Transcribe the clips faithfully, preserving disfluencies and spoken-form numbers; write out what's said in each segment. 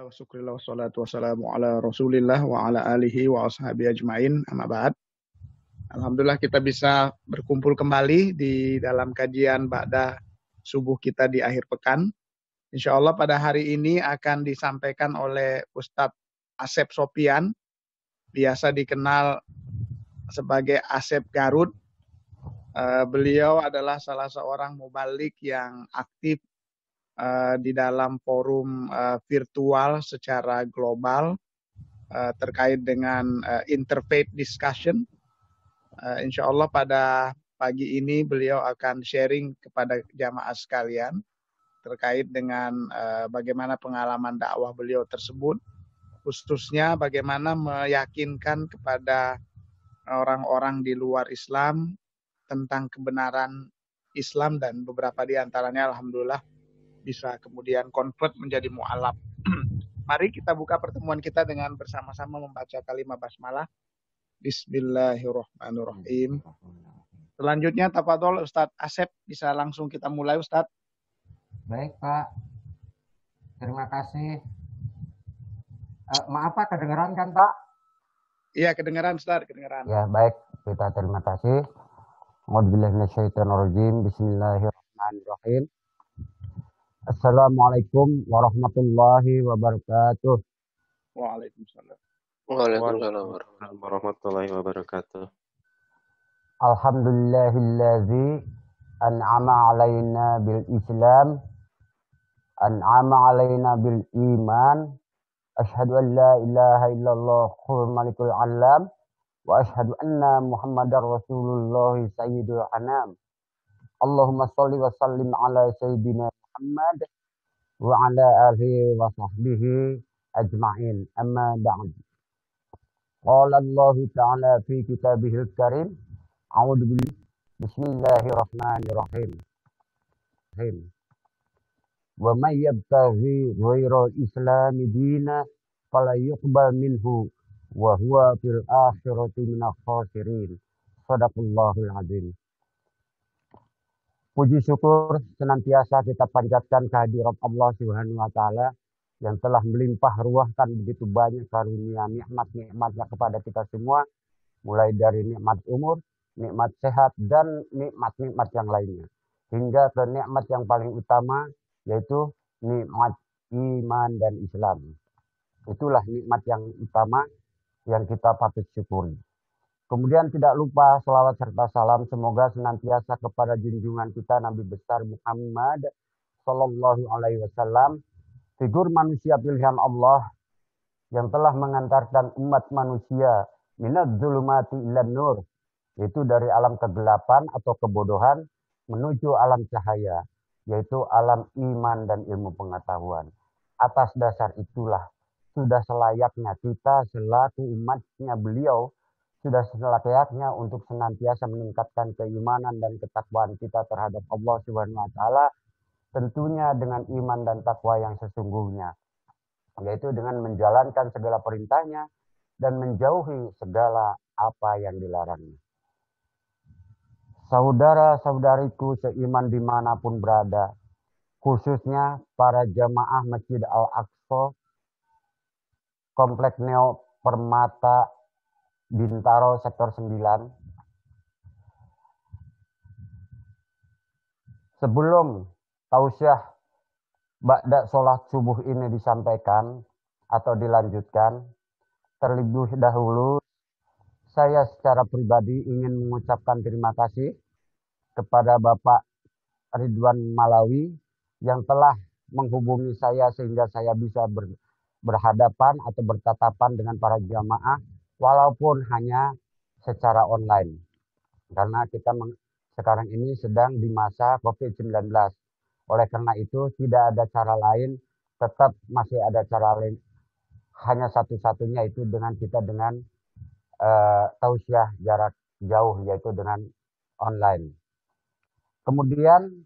Alhamdulillah wa syukurillah wa salatu wassalamu ala rasulillah wa ala alihi wa ashabi ajmain amma ba'd. Alhamdulillah kita bisa berkumpul kembali di dalam kajian ba'da subuh kita di akhir pekan. Insya Allah pada hari ini akan disampaikan oleh Ustadz Asep Sopian, biasa dikenal sebagai Asep Garut. Uh, beliau adalah salah seorang mubalik yang aktif Uh, di dalam forum uh, virtual secara global uh, terkait dengan uh, interfaith discussion. Uh, insya Allah pada pagi ini beliau akan sharing kepada jamaah sekalian terkait dengan uh, bagaimana pengalaman dakwah beliau tersebut, khususnya bagaimana meyakinkan kepada orang-orang di luar Islam tentang kebenaran Islam, dan beberapa di antaranya alhamdulillah bisa kemudian convert menjadi mu'alaf. Mari kita buka pertemuan kita dengan bersama-sama membaca kalimat basmalah. Bismillahirrahmanirrahim. Selanjutnya tafadhol Ustadz Asep, bisa langsung kita mulai Ustadz. Baik Pak, terima kasih. Uh, maaf Pak, kedengeran kan Pak? Iya kedengeran Ustadz, kedengeran. Ya baik, kita terima kasih. A'udzubillahi minasyaitonirrajim. Bismillahirrahmanirrahim. Assalamualaikum warahmatullahi wabarakatuh. Waalaikumsalam. Waalaikumsalam warahmatullahi wabarakatuh. Alhamdulillahillazi an'ama alaina bil Islam, an'ama alaina bil iman. Asyhadu an la ilaha illallah malikul alam wa asyhadu anna Muhammadar Rasulullah sayyidul anam. Allahumma sholli wa sallim ala sayyidina Muhammad wa ala alihi wa sahbihi ajma'in. Amma ba'd. Qala Allah ta'ala fi kitabihil karim. A'udzu billahi bismillahirrahmanirrahim. Wa may yabtaghi ghairal islami dina fala yuqbal minhu wa huwa fil akhirati minal khasirin. Shadaqallahul azim. Puji syukur senantiasa kita panjatkan kehadirat Allah Subhanahu wa taala yang telah melimpah ruahkan begitu banyak karunia nikmat-nikmatnya kepada kita semua, mulai dari nikmat umur, nikmat sehat, dan nikmat-nikmat yang lainnya, hingga ke nikmat yang paling utama, yaitu nikmat iman dan Islam. Itulah nikmat yang utama yang kita patut syukuri. Kemudian tidak lupa selawat serta salam semoga senantiasa kepada junjungan kita Nabi besar Muhammad Sallallahu Alaihi Wasallam, figur manusia pilihan Allah yang telah mengantarkan umat manusia minadz zulumati ilan nur, yaitu dari alam kegelapan atau kebodohan menuju alam cahaya, yaitu alam iman dan ilmu pengetahuan. Atas dasar itulah sudah selayaknya kita selaku umatnya beliau, sudah selayaknya untuk senantiasa meningkatkan keimanan dan ketakwaan kita terhadap Allah Subhanahu wa taala, tentunya dengan iman dan takwa yang sesungguhnya, yaitu dengan menjalankan segala perintahnya dan menjauhi segala apa yang dilarangnya. Saudara-saudariku seiman dimanapun berada, khususnya para jamaah Masjid Al-Aqsa, Komplek Neo Permata Bintaro Sektor sembilan. Sebelum tausiah ba'da sholat subuh ini disampaikan atau dilanjutkan, terlebih dahulu saya secara pribadi ingin mengucapkan terima kasih kepada Bapak Ridwan Malawi yang telah menghubungi saya sehingga saya bisa ber, berhadapan atau bertatapan dengan para jamaah walaupun hanya secara online. Karena kita sekarang ini sedang di masa covid sembilan belas. Oleh karena itu tidak ada cara lain, tetap masih ada cara lain. Hanya satu-satunya itu dengan kita dengan uh, tausiah jarak jauh, yaitu dengan online. Kemudian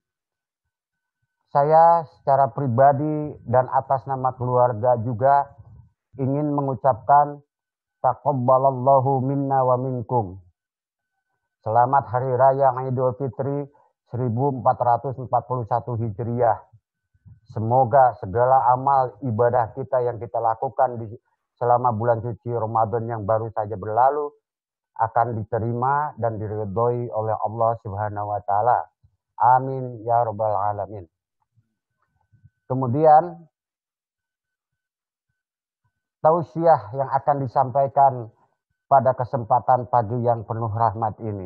saya secara pribadi dan atas nama keluarga juga ingin mengucapkan taqabbalallahu minna wa minkum. Selamat Hari Raya Idul Fitri seribu empat ratus empat puluh satu Hijriah. Semoga segala amal ibadah kita yang kita lakukan di selama bulan suci Ramadan yang baru saja berlalu akan diterima dan diridhoi oleh Allah Subhanahu wa taala. Amin ya rabbal alamin. Kemudian tausiah yang akan disampaikan pada kesempatan pagi yang penuh rahmat ini.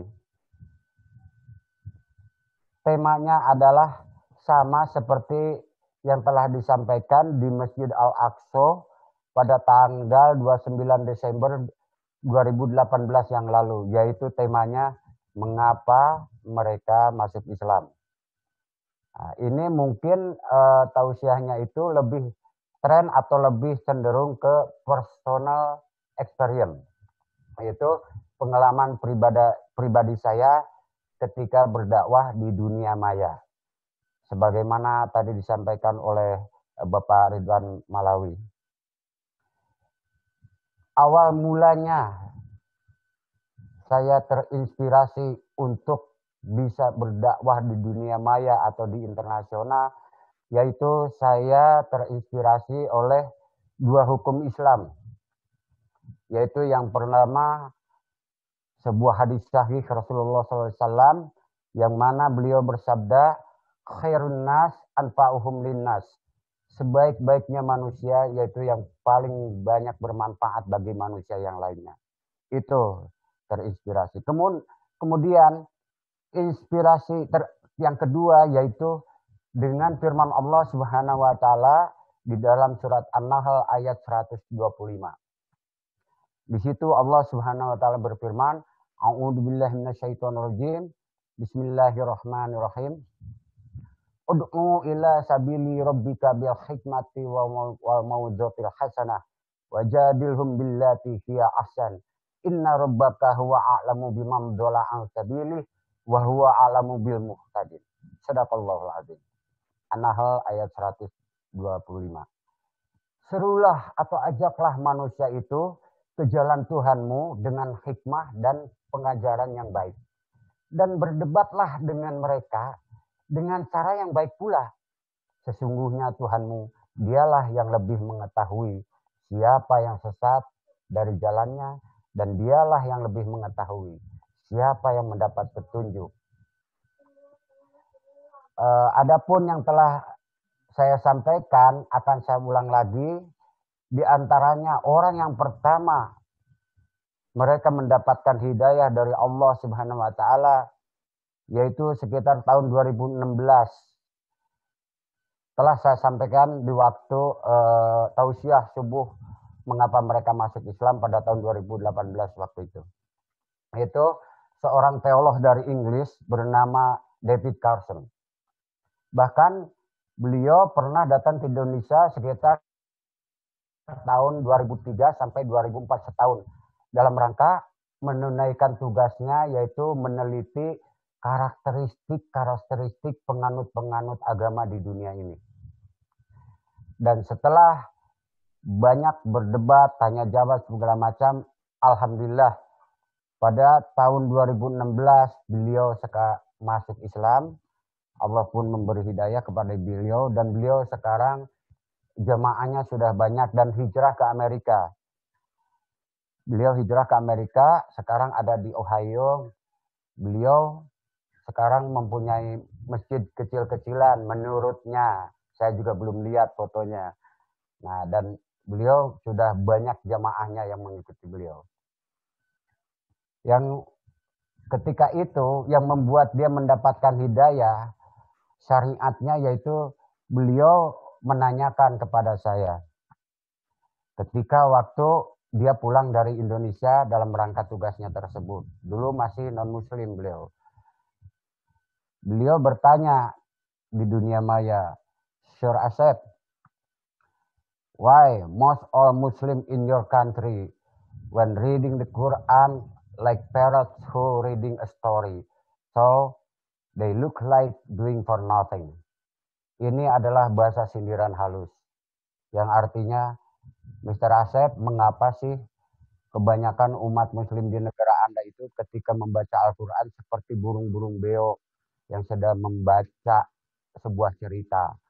Temanya adalah sama seperti yang telah disampaikan di Masjid Al-Aqsa pada tanggal dua puluh sembilan Desember dua ribu delapan belas yang lalu, yaitu temanya mengapa mereka masuk Islam. Nah, ini mungkin uh, tausiahnya itu lebih tren atau lebih cenderung ke personal experience, yaitu pengalaman pribadi, pribadi saya ketika berdakwah di dunia maya. Sebagaimana tadi disampaikan oleh Bapak Ridwan Malawi. Awal mulanya saya terinspirasi untuk bisa berdakwah di dunia maya atau di internasional, yaitu saya terinspirasi oleh dua hukum Islam, yaitu yang pertama sebuah hadis sahih Rasulullah shallallahu alaihi wasallam yang mana beliau bersabda, khairun nas anfa'uhum linnas. Sebaik-baiknya manusia yaitu yang paling banyak bermanfaat bagi manusia yang lainnya. Itu terinspirasi. Kemudian inspirasi ter, yang kedua yaitu dengan firman Allah Subhanahu wa taala di dalam surat An-Nahl ayat seratus dua puluh lima. Di situ Allah Subhanahu wa taala berfirman, A'udzubillahi minasyaitonirrajim. Bismillahirrahmanirrahim. Ud'u ila sabili rabbika bil hikmati wal mau'izatil hasanah wajadilhum billati hiya ahsan. Inna rabbaka huwa a'lamu biman dhalla an sabilihi wa huwa a'lamu bil muhtadin. Shadaqallahul azim. An-Nahl ayat seratus dua puluh lima. Serulah atau ajaklah manusia itu ke jalan Tuhanmu dengan hikmah dan pengajaran yang baik. Dan berdebatlah dengan mereka dengan cara yang baik pula. Sesungguhnya Tuhanmu, dialah yang lebih mengetahui siapa yang sesat dari jalannya, dan dialah yang lebih mengetahui siapa yang mendapat petunjuk. Uh, adapun yang telah saya sampaikan akan saya ulang lagi, di antaranya orang yang pertama mereka mendapatkan hidayah dari Allah Subhanahu wa taala yaitu sekitar tahun dua ribu enam belas. Telah saya sampaikan di waktu uh, tausiah subuh mengapa mereka masuk Islam pada tahun dua ribu delapan belas waktu itu. Itu seorang teolog dari Inggris bernama David Carson. Bahkan beliau pernah datang ke Indonesia sekitar tahun dua ribu tiga sampai dua ribu empat setahun dalam rangka menunaikan tugasnya yaitu meneliti karakteristik-karakteristik penganut-penganut agama di dunia ini. Dan setelah banyak berdebat, tanya jawab segala macam, alhamdulillah pada tahun dua ribu enam belas beliau seka masuk Islam. Allah pun memberi hidayah kepada beliau dan beliau sekarang jemaahnya sudah banyak dan hijrah ke Amerika. Beliau hijrah ke Amerika, sekarang ada di Ohio. Beliau sekarang mempunyai masjid kecil-kecilan menurutnya. Saya juga belum lihat fotonya. Nah, dan beliau sudah banyak jamaahnya yang mengikuti beliau. Yang ketika itu yang membuat dia mendapatkan hidayah syariatnya yaitu beliau menanyakan kepada saya ketika waktu dia pulang dari Indonesia dalam rangka tugasnya tersebut. Dulu masih non-muslim beliau. Beliau bertanya di dunia maya, Sir Asep, why most all Muslim in your country when reading the Quran like parrots who reading a story, so they look like doing for nothing. Ini adalah bahasa sindiran halus yang artinya, mister Asep, mengapa sih kebanyakan umat Muslim di negara Anda itu ketika membaca Al-Quran seperti burung-burung beo yang sedang membaca sebuah cerita.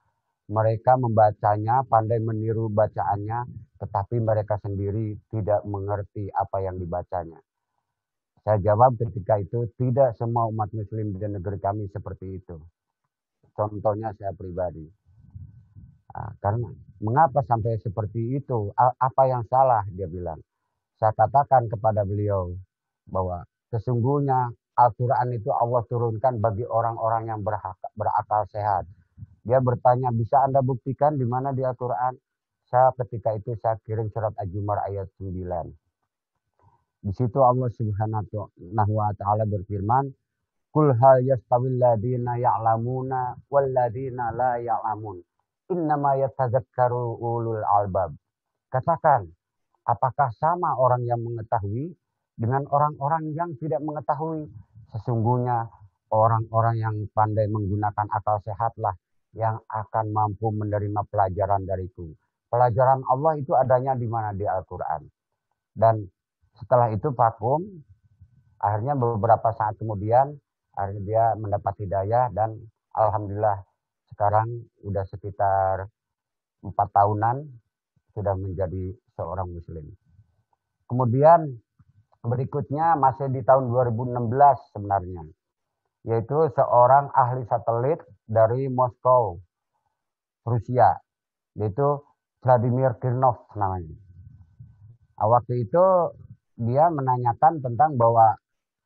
Mereka membacanya, pandai meniru bacaannya, tetapi mereka sendiri tidak mengerti apa yang dibacanya. Saya jawab ketika itu, tidak semua umat muslim di negeri kami seperti itu. Contohnya saya pribadi. Nah, karena mengapa sampai seperti itu? Apa yang salah? Dia bilang. Saya katakan kepada beliau bahwa sesungguhnya Al-Quran itu Allah turunkan bagi orang-orang yang berhak, berakal sehat. Dia bertanya, bisa Anda buktikan di mana di Al-Quran? Saya ketika itu saya kirim surat Az-Zumar ayat sembilan. Di situ Allah Subhanahu wa taala berfirman, "Qul hal yastawil ladina ya'lamuna wal ladina la ya'lamun. Innama yatadzakkaru ulul albab." Katakan, apakah sama orang yang mengetahui dengan orang-orang yang tidak mengetahui? Sesungguhnya orang-orang yang pandai menggunakan akal sehatlah yang akan mampu menerima pelajaran dariku. Pelajaran Allah itu adanya di mana? Di Al-Quran. Dan setelah itu vakum, akhirnya beberapa saat kemudian, akhirnya dia mendapat hidayah dan alhamdulillah sekarang udah sekitar empat tahunan sudah menjadi seorang muslim. Kemudian berikutnya masih di tahun dua ribu enam belas sebenarnya, yaitu seorang ahli satelit dari Moskow, Rusia, yaitu Vladimir Kirnov namanya. Waktu itu dia menanyakan tentang bahwa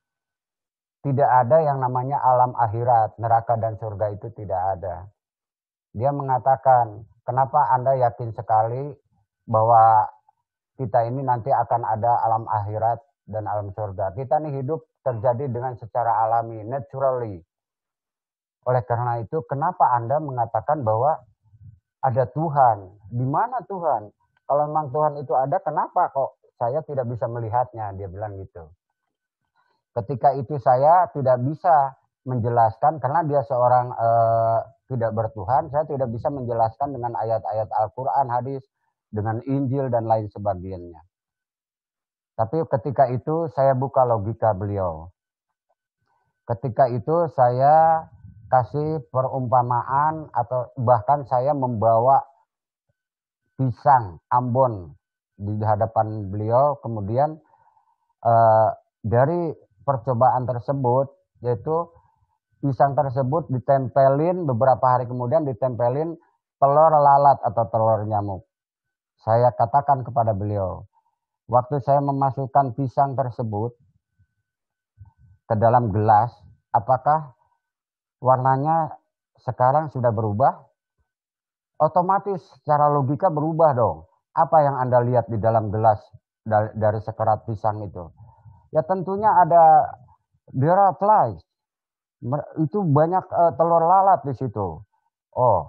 tidak ada yang namanya alam akhirat, neraka dan surga itu tidak ada. Dia mengatakan, kenapa Anda yakin sekali bahwa kita ini nanti akan ada alam akhirat dan alam surga? Kita ini hidup terjadi dengan secara alami, naturally. Oleh karena itu, kenapa Anda mengatakan bahwa ada Tuhan? Di mana Tuhan? Kalau memang Tuhan itu ada, kenapa kok saya tidak bisa melihatnya? Dia bilang gitu. Ketika itu saya tidak bisa menjelaskan, karena dia seorang eh, tidak bertuhan, saya tidak bisa menjelaskan dengan ayat-ayat Al-Quran, hadis, dengan Injil dan lain sebagainya. Tapi ketika itu saya buka logika beliau. Ketika itu saya kasih perumpamaan atau bahkan saya membawa pisang Ambon di hadapan beliau. Kemudian eh, dari percobaan tersebut, yaitu pisang tersebut ditempelin beberapa hari kemudian ditempelin telur lalat atau telur nyamuk. Saya katakan kepada beliau, waktu saya memasukkan pisang tersebut ke dalam gelas, apakah warnanya sekarang sudah berubah? Otomatis secara logika berubah dong. Apa yang Anda lihat di dalam gelas dari sekerat pisang itu? Ya tentunya ada butterflies. Itu banyak uh, telur lalat di situ. Oh,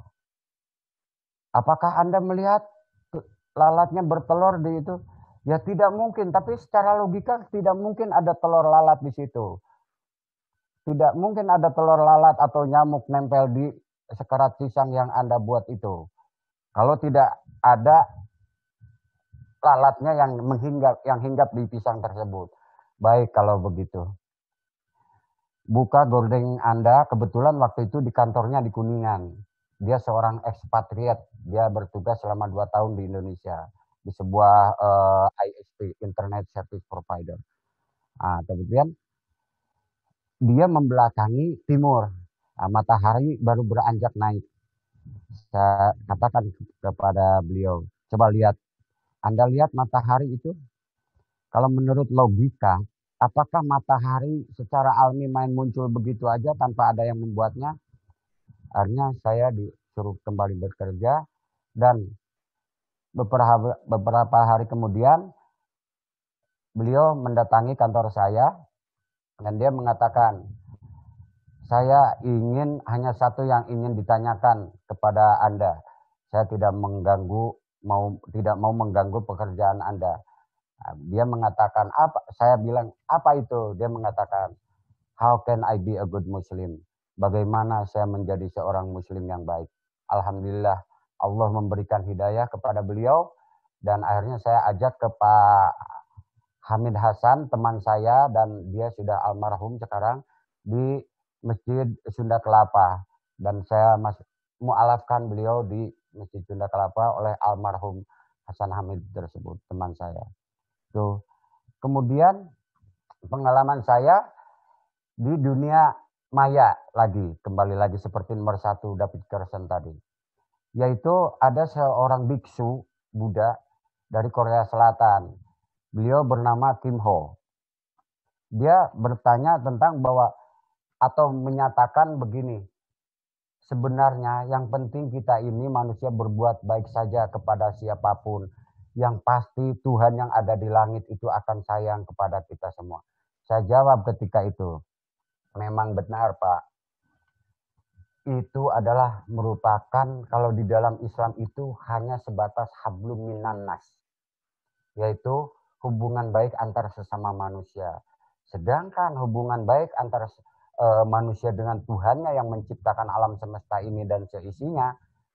apakah Anda melihat lalatnya bertelur di itu? Ya tidak mungkin, tapi secara logika tidak mungkin ada telur lalat di situ. Tidak mungkin ada telur lalat atau nyamuk nempel di sekerat pisang yang Anda buat itu. Kalau tidak ada lalatnya yang menghinggap, yang hinggap di pisang tersebut. Baik kalau begitu. Buka gorden Anda, kebetulan waktu itu di kantornya di Kuningan. Dia seorang ekspatriat, dia bertugas selama dua tahun di Indonesia di sebuah uh, I S P, Internet Service Provider. Nah, kemudian dia membelakangi timur, nah, matahari baru beranjak naik. Saya katakan kepada beliau, coba lihat, Anda lihat matahari itu, kalau menurut logika, apakah matahari secara alami main muncul begitu aja tanpa ada yang membuatnya? Akhirnya saya disuruh kembali bekerja dan beberapa, beberapa hari kemudian beliau mendatangi kantor saya dan dia mengatakan, saya ingin hanya satu yang ingin ditanyakan kepada Anda. Saya tidak mengganggu, mau tidak mau mengganggu pekerjaan Anda. Dia mengatakan apa? Saya bilang apa itu? Dia mengatakan, how can I be a good Muslim? Bagaimana saya menjadi seorang Muslim yang baik? Alhamdulillah Allah memberikan hidayah kepada beliau dan akhirnya saya ajak ke Pak Hamid Hasan, teman saya, dan dia sudah almarhum sekarang, di Masjid Sunda Kelapa. Dan saya masih mu'alafkan beliau di Masjid Sunda Kelapa oleh almarhum Hasan Hamid tersebut, teman saya. Tuh. Kemudian pengalaman saya di dunia maya lagi, kembali lagi seperti nomor satu David Carson tadi. Yaitu ada seorang biksu Buddha dari Korea Selatan. Beliau bernama Kim Ho. Dia bertanya tentang bahwa atau menyatakan begini, sebenarnya yang penting kita ini manusia berbuat baik saja kepada siapapun. Yang pasti Tuhan yang ada di langit itu akan sayang kepada kita semua. Saya jawab ketika itu, memang benar Pak. Itu adalah merupakan kalau di dalam Islam itu hanya sebatas hablum minan nas. Yaitu hubungan baik antar sesama manusia. Sedangkan hubungan baik antara e, manusia dengan Tuhannya yang menciptakan alam semesta ini dan seisinya,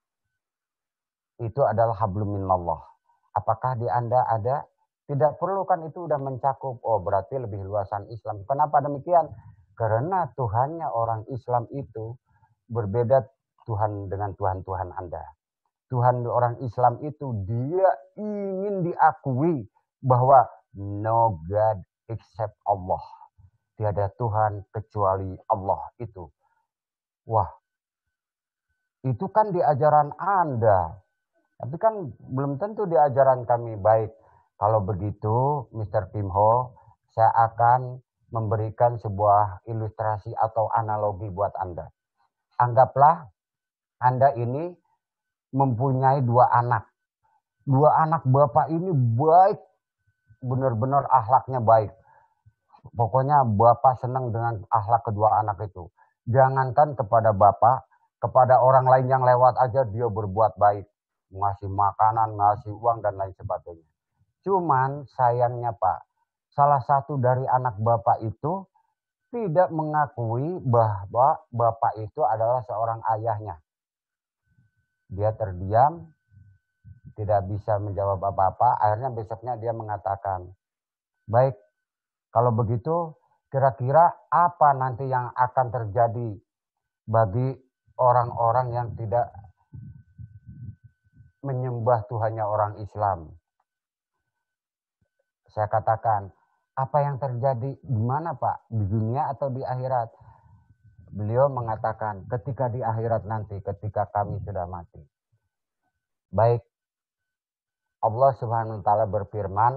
itu adalah hablum minallah. Apakah di Anda ada? Tidak perlu kan itu udah mencakup. Oh berarti lebih luasan Islam. Kenapa demikian? Karena Tuhannya orang Islam itu berbeda Tuhan dengan Tuhan-Tuhan Anda. Tuhan orang Islam itu dia ingin diakui bahwa no God except Allah. Tiada Tuhan kecuali Allah itu. Wah, itu kan di ajaran Anda. Tapi kan belum tentu di ajaran kami baik. Kalau begitu, mister Kim Ho, saya akan memberikan sebuah ilustrasi atau analogi buat Anda. Anggaplah Anda ini mempunyai dua anak. Dua anak bapak ini baik, benar-benar akhlaknya baik. Pokoknya bapak senang dengan akhlak kedua anak itu. Jangankan kepada bapak, kepada orang lain yang lewat aja dia berbuat baik. Ngasih makanan, ngasih uang, dan lain sebagainya. Cuman sayangnya Pak, salah satu dari anak bapak itu tidak mengakui bahwa bapak itu adalah seorang ayahnya. Dia terdiam, tidak bisa menjawab apa-apa. Akhirnya besoknya dia mengatakan, baik, kalau begitu kira-kira apa nanti yang akan terjadi bagi orang-orang yang tidak menyembah Tuhannya orang Islam? Saya katakan, apa yang terjadi di mana Pak? Di dunia atau di akhirat? Beliau mengatakan, ketika di akhirat nanti, ketika kami sudah mati. Baik, Allah Subhanahu wa taala berfirman,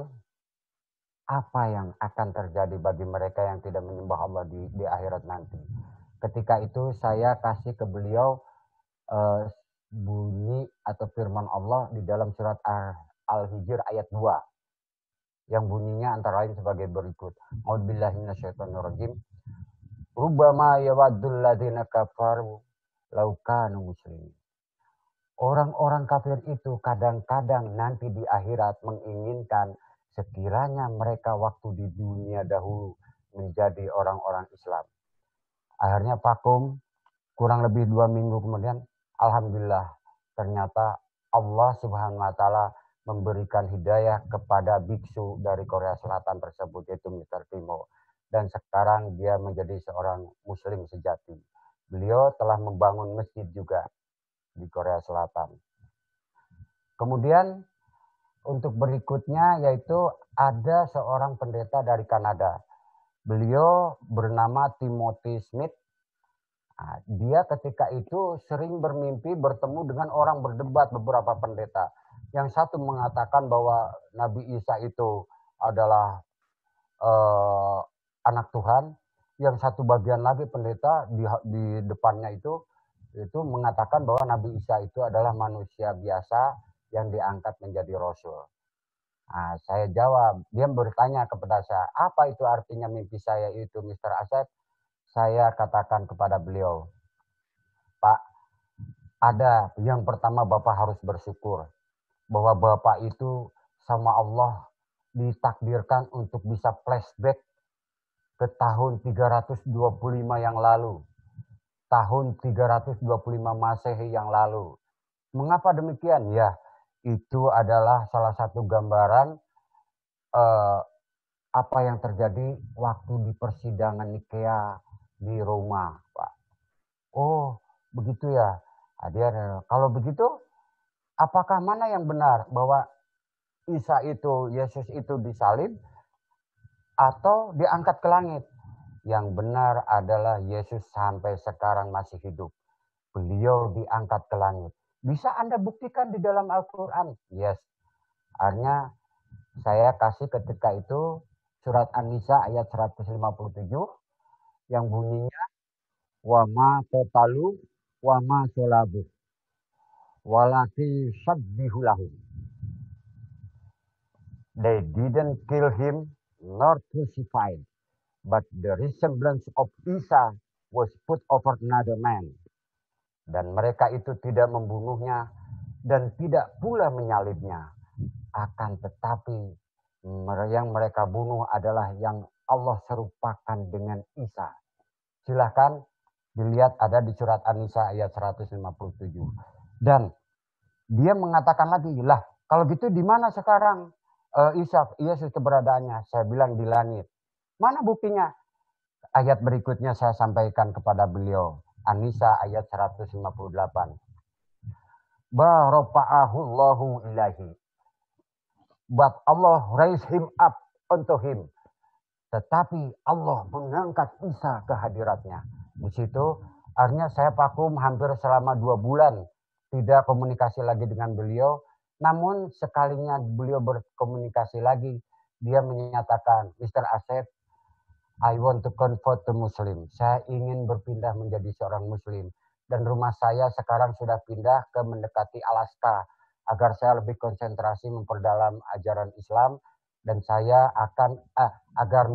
apa yang akan terjadi bagi mereka yang tidak menyembah Allah di, di akhirat nanti. Ketika itu saya kasih ke beliau uh, bunyi atau firman Allah di dalam surat Al-Hijr ayat dua. Yang bunyinya antara lain sebagai berikut. A'udzubillahi minasyaitonirrajim. Rubbama yawaddul ladzina kafaru law kanu muslimin. Orang-orang kafir itu kadang-kadang nanti di akhirat menginginkan sekiranya mereka waktu di dunia dahulu menjadi orang-orang Islam. Akhirnya vakum, kurang lebih dua minggu kemudian, alhamdulillah ternyata Allah Subhanahu wa taala memberikan hidayah kepada biksu dari Korea Selatan tersebut, yaitu mister Kim Ho. Dan sekarang dia menjadi seorang muslim sejati. Beliau telah membangun masjid juga di Korea Selatan. Kemudian untuk berikutnya yaitu ada seorang pendeta dari Kanada. Beliau bernama Timothy Smith. Nah, dia ketika itu sering bermimpi bertemu dengan orang berdebat, beberapa pendeta. Yang satu mengatakan bahwa Nabi Isa itu adalah uh, anak Tuhan. Yang satu bagian lagi pendeta di, di depannya itu itu mengatakan bahwa Nabi Isa itu adalah manusia biasa yang diangkat menjadi Rasul. Nah, saya jawab, dia bertanya kepada saya, apa itu artinya mimpi saya itu, mister Asep? Saya katakan kepada beliau, Pak, ada yang pertama Bapak harus bersyukur bahwa Bapak itu sama Allah ditakdirkan untuk bisa flashback ke tahun tiga ratus dua puluh lima yang lalu. Tahun tiga ratus dua puluh lima Masehi yang lalu. Mengapa demikian? Ya, itu adalah salah satu gambaran eh, apa yang terjadi waktu di persidangan Nikea di Roma, Pak. Oh, begitu ya. Dia, kalau begitu, apakah mana yang benar? Bahwa Isa itu, Yesus itu disalib atau diangkat ke langit? Yang benar adalah Yesus sampai sekarang masih hidup. Beliau diangkat ke langit. Bisa Anda buktikan di dalam Al-Quran? Yes. Artinya saya kasih ketika itu surat An-Nisa ayat seratus lima puluh tujuh yang bunyinya wa ma qatalu wa ma solabu walaki sabbihu lahum. They didn't kill him nor crucified, but the resemblance of Isa was put over another man. Dan mereka itu tidak membunuhnya dan tidak pula menyalibnya. Akan tetapi yang mereka bunuh adalah yang Allah serupakan dengan Isa. Silahkan dilihat ada di surat An-Nisa ayat seratus lima puluh tujuh. Dan dia mengatakan lagi, lah kalau gitu di mana sekarang uh, Isa, Yesus keberadaannya? Saya bilang di langit. Mana buktinya? Ayat berikutnya saya sampaikan kepada beliau. An-Nisa ayat seratus lima puluh delapan. Barafa'ahullahu ilahi. But Allah raised him up unto him. Tetapi Allah mengangkat Isa ke hadiratnya. Di situ artinya saya vakum hampir selama dua bulan. Tidak komunikasi lagi dengan beliau. Namun sekalinya beliau berkomunikasi lagi. Dia menyatakan, mister Asep, I want to convert to Muslim. Saya ingin berpindah menjadi seorang Muslim. Dan rumah saya sekarang sudah pindah ke mendekati Alaska. Agar saya lebih konsentrasi memperdalam ajaran Islam. Dan saya akan, eh, agar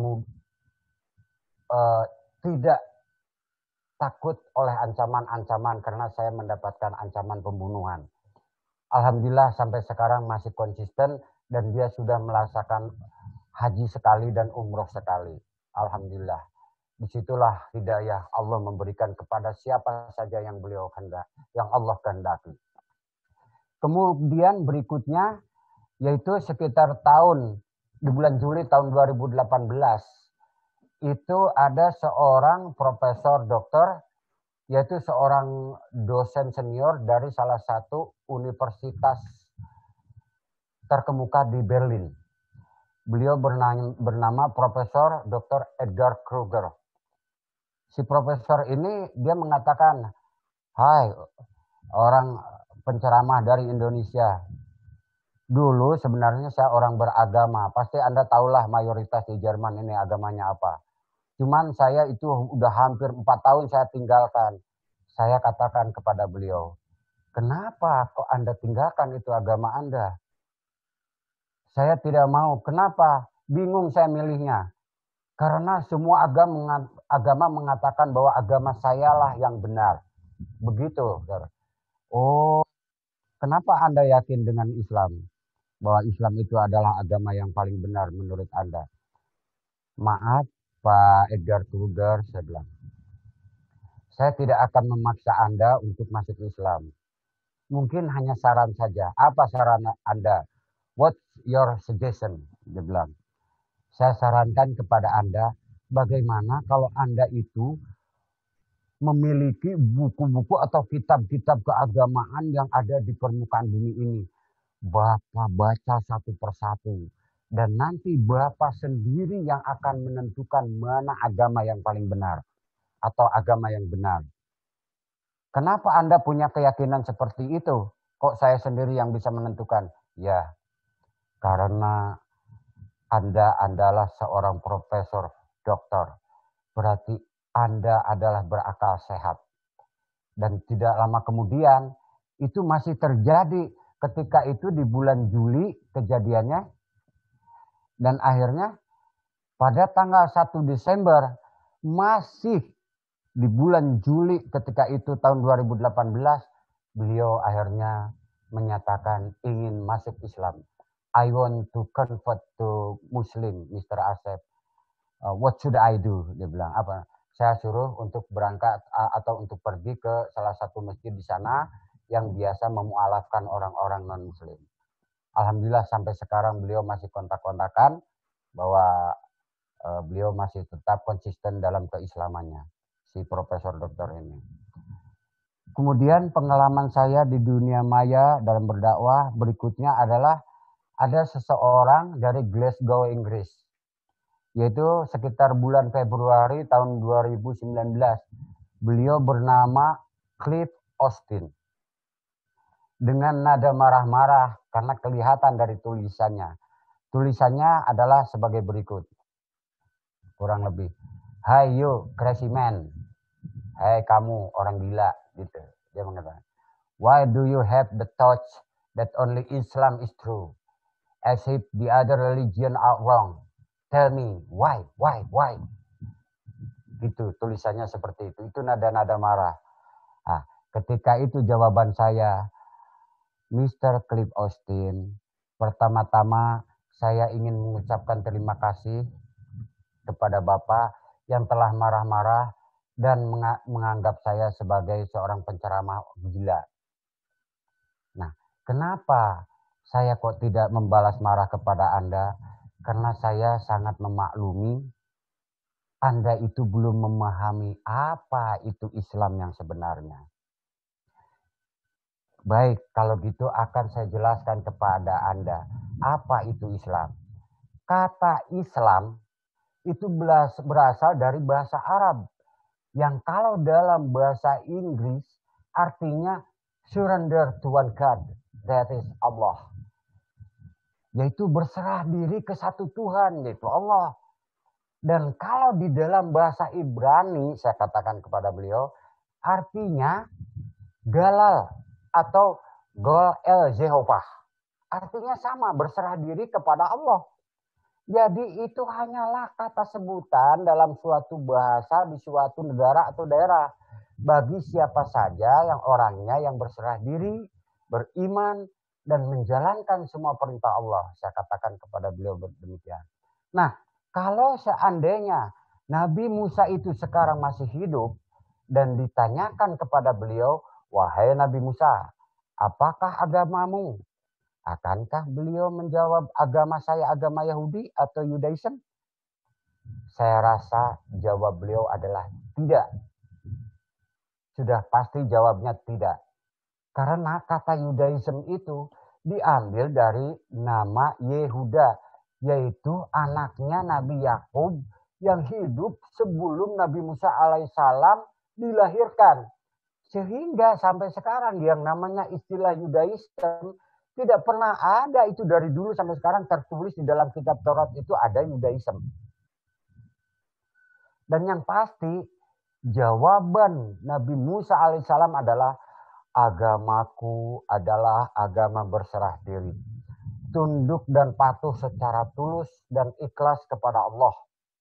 uh, tidak takut oleh ancaman-ancaman. Karena saya mendapatkan ancaman pembunuhan. Alhamdulillah sampai sekarang masih konsisten. Dan dia sudah melaksanakan haji sekali dan umroh sekali. Alhamdulillah. Disitulah hidayah Allah memberikan kepada siapa saja yang beliau kehendak, yang Allah kehendaki. Kemudian berikutnya, yaitu sekitar tahun, di bulan Juli tahun dua ribu delapan belas, itu ada seorang profesor doktor, yaitu seorang dosen senior dari salah satu universitas terkemuka di Berlin. Beliau bernama, bernama Profesor doktor Edgar Kruger. Si profesor ini dia mengatakan, hai orang penceramah dari Indonesia. Dulu sebenarnya saya orang beragama. Pasti Anda tahulah mayoritas di Jerman ini agamanya apa. Cuman saya itu udah hampir empat tahun saya tinggalkan. Saya katakan kepada beliau, kenapa kok Anda tinggalkan itu agama Anda? Saya tidak mau. Kenapa? Bingung saya milihnya. Karena semua agama, agama mengatakan bahwa agama sayalah yang benar. Begitu. Oh, kenapa Anda yakin dengan Islam? Bahwa Islam itu adalah agama yang paling benar menurut Anda? Maaf Pak Edgar Kruger, saya bilang. Saya tidak akan memaksa Anda untuk masuk Islam. Mungkin hanya saran saja. Apa saran Anda? What's your suggestion? Dia bilang. Saya sarankan kepada Anda, bagaimana kalau Anda itu memiliki buku-buku atau kitab-kitab keagamaan yang ada di permukaan bumi ini. Bapak baca satu persatu. Dan nanti Bapak sendiri yang akan menentukan mana agama yang paling benar. Atau agama yang benar. Kenapa Anda punya keyakinan seperti itu? Kok saya sendiri yang bisa menentukan? Ya, karena Anda adalah seorang profesor, doktor. Berarti Anda adalah berakal sehat. Dan tidak lama kemudian, itu masih terjadi ketika itu di bulan Juli kejadiannya. Dan akhirnya pada tanggal satu Desember, masih di bulan Juli ketika itu tahun dua ribu delapan belas, beliau akhirnya menyatakan ingin masuk Islam. I want to convert to Muslim, mister Asep. Uh, what should I do? Dia bilang, apa? Saya suruh untuk berangkat uh, atau untuk pergi ke salah satu masjid di sana yang biasa memualafkan orang-orang non-Muslim. Alhamdulillah sampai sekarang beliau masih kontak-kontakan bahwa uh, beliau masih tetap konsisten dalam keislamannya, si profesor dokter ini. Kemudian pengalaman saya di dunia maya dalam berdakwah berikutnya adalah ada seseorang dari Glasgow, Inggris. Yaitu sekitar bulan Februari tahun dua ribu sembilan belas. Beliau bernama Cliff Austin. Dengan nada marah-marah karena kelihatan dari tulisannya. Tulisannya adalah sebagai berikut. Kurang lebih. Hai you crazy man. Hai kamu orang gila. Gitu. Dia mengatakan. Why do you have the thought that only Islam is true? As if the other religion are wrong. Tell me why, why, why? Gitu tulisannya seperti itu. Itu nada-nada marah. Nah, ketika itu jawaban saya, mister Cliff Austin, pertama-tama saya ingin mengucapkan terima kasih kepada Bapak yang telah marah-marah dan menganggap saya sebagai seorang penceramah gila. Nah, kenapa saya kok tidak membalas marah kepada Anda? Karena saya sangat memaklumi Anda itu belum memahami apa itu Islam yang sebenarnya. Baik, kalau gitu akan saya jelaskan kepada Anda apa itu Islam. Kata Islam itu berasal dari bahasa Arab yang kalau dalam bahasa Inggris artinya surrender to one God, that is Allah. Yaitu berserah diri ke satu Tuhan, yaitu Allah. Dan kalau di dalam bahasa Ibrani, saya katakan kepada beliau, artinya galal atau goel Jehovah. Artinya sama, berserah diri kepada Allah. Jadi itu hanyalah kata sebutan dalam suatu bahasa di suatu negara atau daerah. Bagi siapa saja yang orangnya yang berserah diri, beriman, dan menjalankan semua perintah Allah. Saya katakan kepada beliau demikian. Nah, kalau seandainya Nabi Musa itu sekarang masih hidup dan ditanyakan kepada beliau, wahai Nabi Musa, apakah agamamu? Akankah beliau menjawab agama saya agama Yahudi atau Yudaism? Saya rasa jawab beliau adalah tidak. Sudah pasti jawabnya tidak. Karena kata Yudaism itu diambil dari nama Yehuda, yaitu anaknya Nabi Yakub yang hidup sebelum Nabi Musa alaihissalam dilahirkan. Sehingga sampai sekarang yang namanya istilah Yudaism tidak pernah ada itu dari dulu sampai sekarang tertulis di dalam kitab Taurat itu ada Yudaism. Dan yang pasti jawaban Nabi Musa alaihissalam adalah agamaku adalah agama berserah diri. Tunduk dan patuh secara tulus dan ikhlas kepada Allah.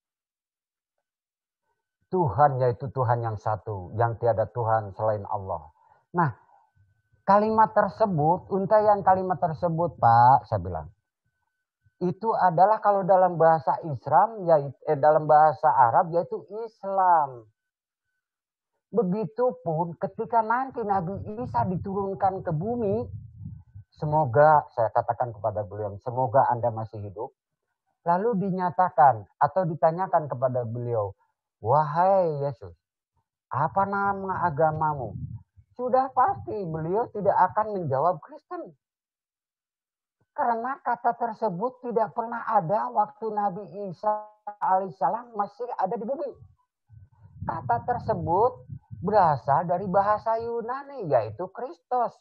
Tuhan yaitu Tuhan yang satu, yang tiada Tuhan selain Allah. Nah, kalimat tersebut, untaian kalimat tersebut, Pak, saya bilang, itu adalah kalau dalam bahasa Islam, yaitu, eh, dalam bahasa Arab, yaitu Islam. Begitupun ketika nanti Nabi Isa diturunkan ke bumi, semoga, saya katakan kepada beliau, semoga Anda masih hidup, lalu dinyatakan atau ditanyakan kepada beliau, wahai Yesus, apa nama agamamu? Sudah pasti beliau tidak akan menjawab Kristen. Karena kata tersebut tidak pernah ada waktu Nabi Isa alaihissalam masih ada di bumi. Kata tersebut berasal dari bahasa Yunani yaitu Kristus.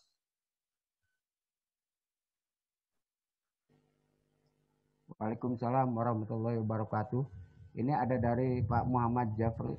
Waalaikumsalam warahmatullahi wabarakatuh. Ini ada dari Pak Muhammad Jafri.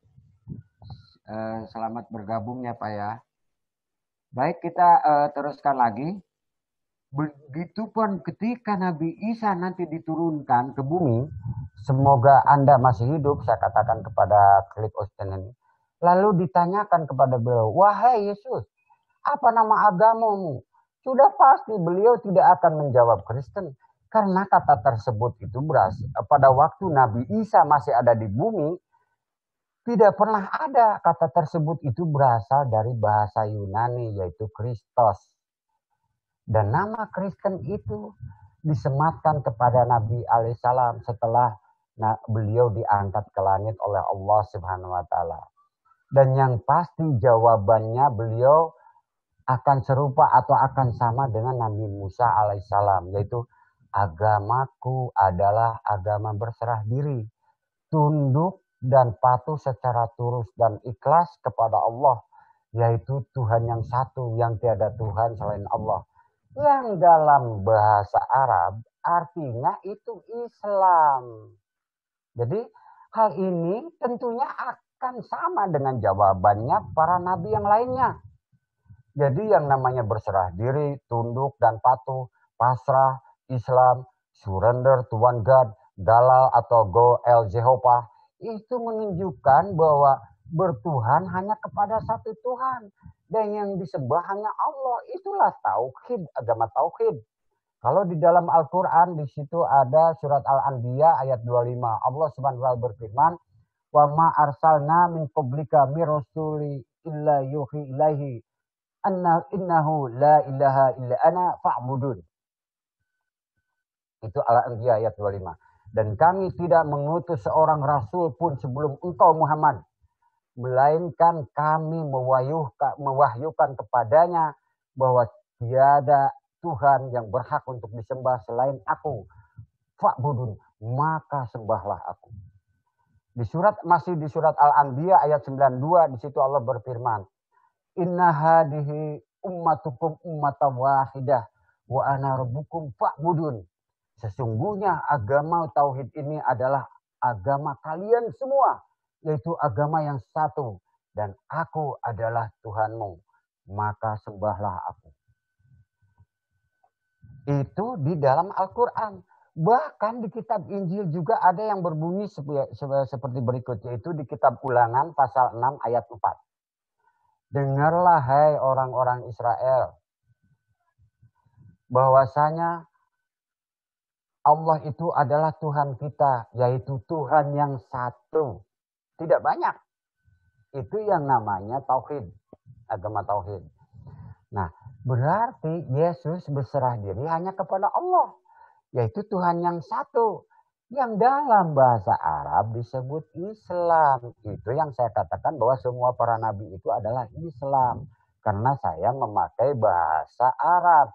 Uh, selamat bergabung ya Pak ya. Baik, kita uh, teruskan lagi. Begitupun ketika Nabi Isa nanti diturunkan ke bumi, semoga Anda masih hidup, saya katakan kepada Cliff Austin ini. Lalu ditanyakan kepada beliau, wahai Yesus, apa nama agamamu? Sudah pasti beliau tidak akan menjawab Kristen. Karena kata tersebut itu berasal pada waktu Nabi Isa masih ada di bumi, tidak pernah ada kata tersebut itu berasal dari bahasa Yunani yaitu Kristos. Dan nama Kristen itu disematkan kepada Nabi alaihissalam setelah beliau diangkat ke langit oleh Allah Subhanahu wa taala. Dan yang pasti jawabannya beliau akan serupa atau akan sama dengan Nabi Musa alaihissalam, yaitu agamaku adalah agama berserah diri, tunduk dan patuh secara tulus dan ikhlas kepada Allah, yaitu Tuhan yang satu, yang tiada Tuhan selain Allah. Yang dalam bahasa Arab artinya itu Islam. Jadi hal ini tentunya akan sama dengan jawabannya para nabi yang lainnya. Jadi yang namanya berserah diri, tunduk dan patuh, pasrah, Islam, surrender to one God, dalal atau go el Jehovah, itu menunjukkan bahwa bertuhan hanya kepada satu Tuhan. Dan yang disembah hanya Allah. Itulah tauhid, agama tauhid. Kalau di dalam Al-Quran, di situ ada surat Al-Anbiya ayat dua puluh lima. Allah subhanahu wa ta'ala berfirman, wa ma arsalna min qablika mir rasuli illa yuhi ilaihi anna innahu la ilaha illa ana fa'budun. Itu Al-Anbiya ayat dua puluh lima. Dan kami tidak mengutus seorang rasul pun sebelum engkau Muhammad, melainkan kami mewahyukan, mewahyukan kepadanya bahwa tiada Tuhan yang berhak untuk disembah selain aku. Fa'budun, maka sembahlah aku. Di surat masih di surat Al-Anbiya ayat sembilan puluh dua, di situ Allah berfirman, inna hadihi ummatukum ummatan wahidah wa ana rabbukum fa'budun. Sesungguhnya agama tauhid ini adalah agama kalian semua, yaitu agama yang satu, dan aku adalah Tuhanmu, maka sembahlah aku. Itu di dalam Al-Quran. Bahkan di kitab Injil juga ada yang berbunyi seperti berikut, yaitu di kitab Ulangan pasal enam ayat empat. Dengarlah hai orang-orang Israel, bahwasanya Allah itu adalah Tuhan kita, yaitu Tuhan yang satu. Tidak banyak. Itu yang namanya tauhid, agama tauhid. Nah, berarti Yesus berserah diri hanya kepada Allah, yaitu Tuhan yang satu, yang dalam bahasa Arab disebut Islam. Itu yang saya katakan bahwa semua para nabi itu adalah Islam, karena saya memakai bahasa Arab.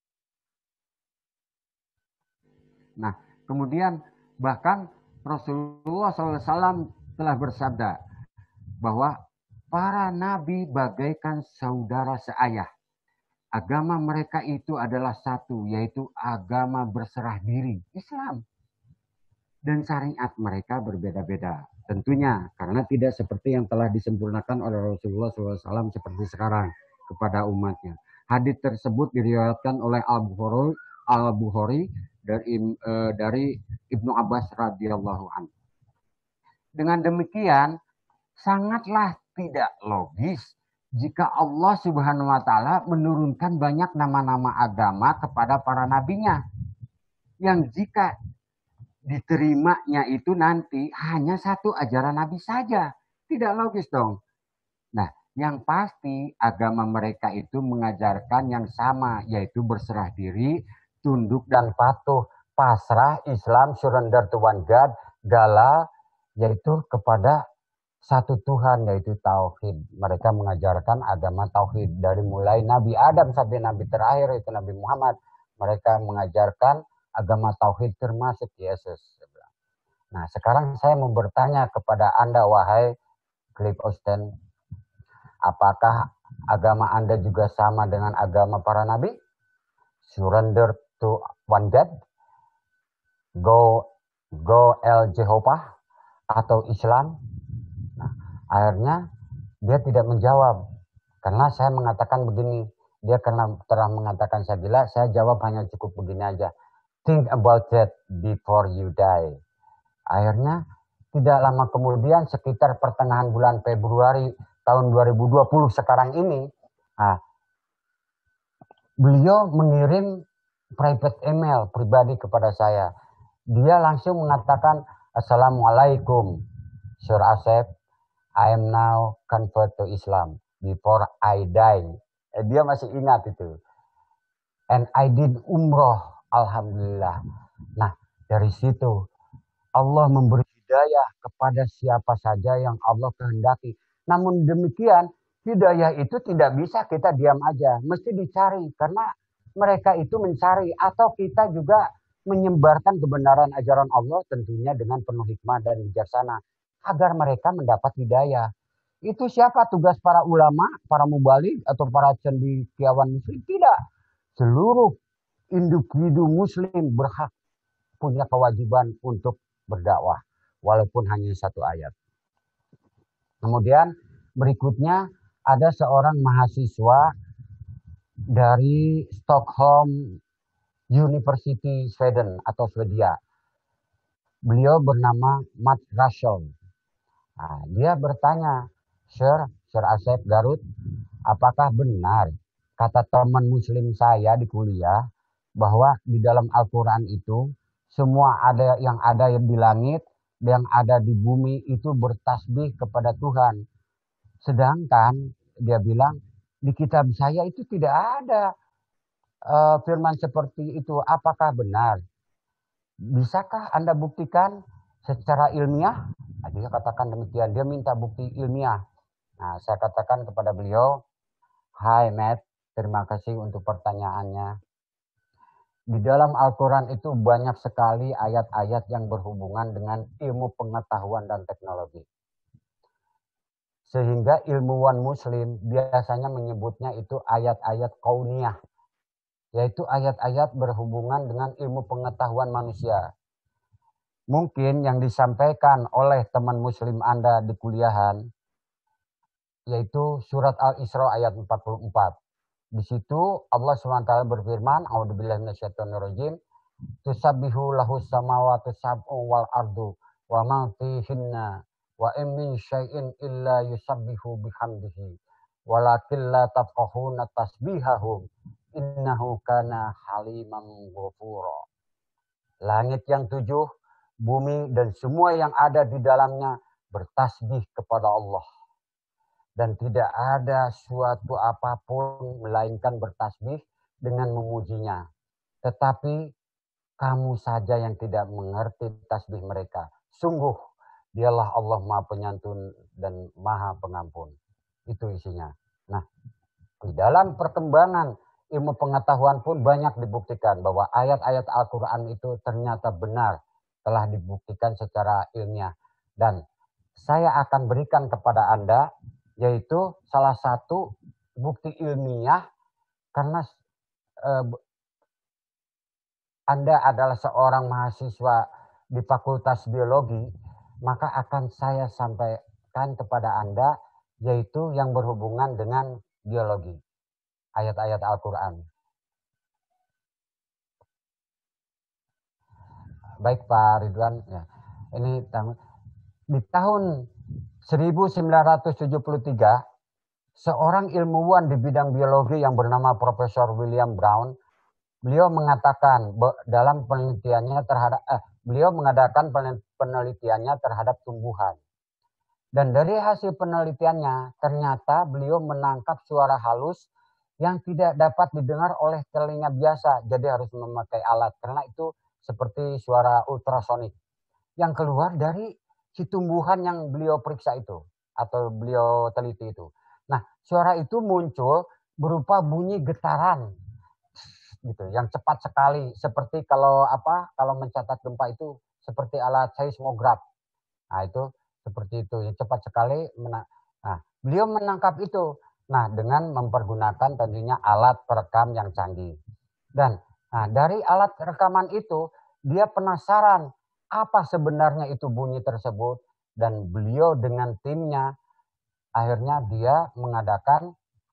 Nah, kemudian bahkan Rasulullah shallallahu alaihi wasallam telah bersabda bahwa para nabi bagaikan saudara seayah. Agama mereka itu adalah satu, yaitu agama berserah diri, Islam. Dan syariat mereka berbeda-beda. Tentunya karena tidak seperti yang telah disempurnakan oleh Rasulullah shallallahu alaihi wasallam seperti sekarang kepada umatnya. Hadits tersebut diriwayatkan oleh Al-Bukhari, Al-Bukhari dari, eh, dari Ibnu Abbas radhiyallahu anhu. Dengan demikian, sangatlah tidak logis jika Allah subhanahu wa ta'ala menurunkan banyak nama-nama agama kepada para nabinya. Yang jika diterimanya itu nanti hanya satu ajaran nabi saja. Tidak logis dong. Nah, yang pasti agama mereka itu mengajarkan yang sama, yaitu berserah diri, tunduk dan patuh, pasrah, Islam, surrender to one God, gala, yaitu kepada satu Tuhan, yaitu tauhid. Mereka mengajarkan agama tauhid dari mulai Nabi Adam sampai Nabi terakhir yaitu Nabi Muhammad. Mereka mengajarkan agama tauhid termasuk Yesus. Nah, sekarang saya mau bertanya kepada Anda, wahai Cliff Austin, apakah agama Anda juga sama dengan agama para nabi? Surrender to one God, go go el Jehovah, atau Islam? Nah, akhirnya dia tidak menjawab karena saya mengatakan begini. Dia karena telah mengatakan saya gila, saya jawab hanya cukup begini aja. Think about that before you die. Akhirnya tidak lama kemudian, sekitar pertengahan bulan Februari tahun dua ribu dua puluh sekarang ini, nah, beliau mengirim private email pribadi kepada saya. Dia langsung mengatakan, Assalamualaikum, Sir Asep, I am now convert to Islam before I die. Eh, dia masih ingat itu. And I did umroh, alhamdulillah. Nah, dari situ Allah memberi hidayah kepada siapa saja yang Allah kehendaki. Namun demikian, hidayah itu tidak bisa kita diam aja, mesti dicari karena mereka itu mencari atau kita juga menyebarkan kebenaran ajaran Allah tentunya dengan penuh hikmah dan bijaksana agar mereka mendapat hidayah. Itu siapa tugas para ulama, para mubalik atau para cendekiawan muslim? Tidak. Seluruh individu muslim berhak punya kewajiban untuk berdakwah walaupun hanya satu ayat. Kemudian berikutnya ada seorang mahasiswa dari Stockholm University Sweden atau Swedia. Beliau bernama Matt Russell. Nah, dia bertanya, Sir, Sir Asep Garut, apakah benar kata teman muslim saya di kuliah bahwa di dalam Al-Quran itu semua ada yang ada di langit, yang ada di bumi itu bertasbih kepada Tuhan. Sedangkan dia bilang di kitab saya itu tidak ada uh, firman seperti itu. Apakah benar? Bisakah Anda buktikan secara ilmiah? Nah, dia katakan demikian. Dia minta bukti ilmiah. Nah, saya katakan kepada beliau, Hai Matt, terima kasih untuk pertanyaannya. Di dalam Al-Quran itu banyak sekali ayat-ayat yang berhubungan dengan ilmu pengetahuan dan teknologi. Sehingga ilmuwan muslim biasanya menyebutnya itu ayat-ayat kauniyah. Yaitu ayat-ayat berhubungan dengan ilmu pengetahuan manusia. Mungkin yang disampaikan oleh teman muslim Anda di kuliahan, yaitu surat Al-Isra ayat empat puluh empat. Di situ Allah subhanahu wa taala berfirman, A'udzubillahi minasyaitonirrajim, tusabbihu lahus samawati sab'u wal ardu wa ma fihinna wa in min syai'in illa yusabbihu bihamdihi walakin la tafqahuna tasbihahum innahu kana haliman ghafura. Langit yang tujuh, bumi dan semua yang ada di dalamnya bertasbih kepada Allah. Dan tidak ada suatu apapun melainkan bertasbih dengan memujinya. Tetapi kamu saja yang tidak mengerti tasbih mereka. Sungguh dialah Allah Maha Penyantun dan Maha Pengampun. Itu isinya. Nah, di dalam perkembangan ilmu pengetahuan pun banyak dibuktikan bahwa ayat-ayat Al-Quran itu ternyata benar telah dibuktikan secara ilmiah. Dan saya akan berikan kepada Anda yaitu salah satu bukti ilmiah karena eh, Anda adalah seorang mahasiswa di Fakultas Biologi, maka akan saya sampaikan kepada Anda yaitu yang berhubungan dengan biologi, ayat-ayat Al-Quran. Baik Pak Ridwan, ya. Ini di tahun seribu sembilan ratus tujuh puluh tiga, seorang ilmuwan di bidang biologi yang bernama Profesor William Brown, beliau mengatakan dalam penelitiannya terhadap, eh, beliau mengadakan penelitiannya terhadap tumbuhan. Dan dari hasil penelitiannya, ternyata beliau menangkap suara halus yang tidak dapat didengar oleh telinga biasa. Jadi harus memakai alat, karena itu seperti suara ultrasonik yang keluar dari si tumbuhan yang beliau periksa itu atau beliau teliti itu. Nah, suara itu muncul berupa bunyi getaran gitu, yang cepat sekali seperti kalau apa? Kalau mencatat gempa itu seperti alat seismograf. Nah, itu seperti itu, yang cepat sekali. Nah, beliau menangkap itu. Nah, dengan mempergunakan tentunya alat perekam yang canggih. Dan nah, dari alat rekaman itu dia penasaran apa sebenarnya itu bunyi tersebut, dan beliau dengan timnya akhirnya dia mengadakan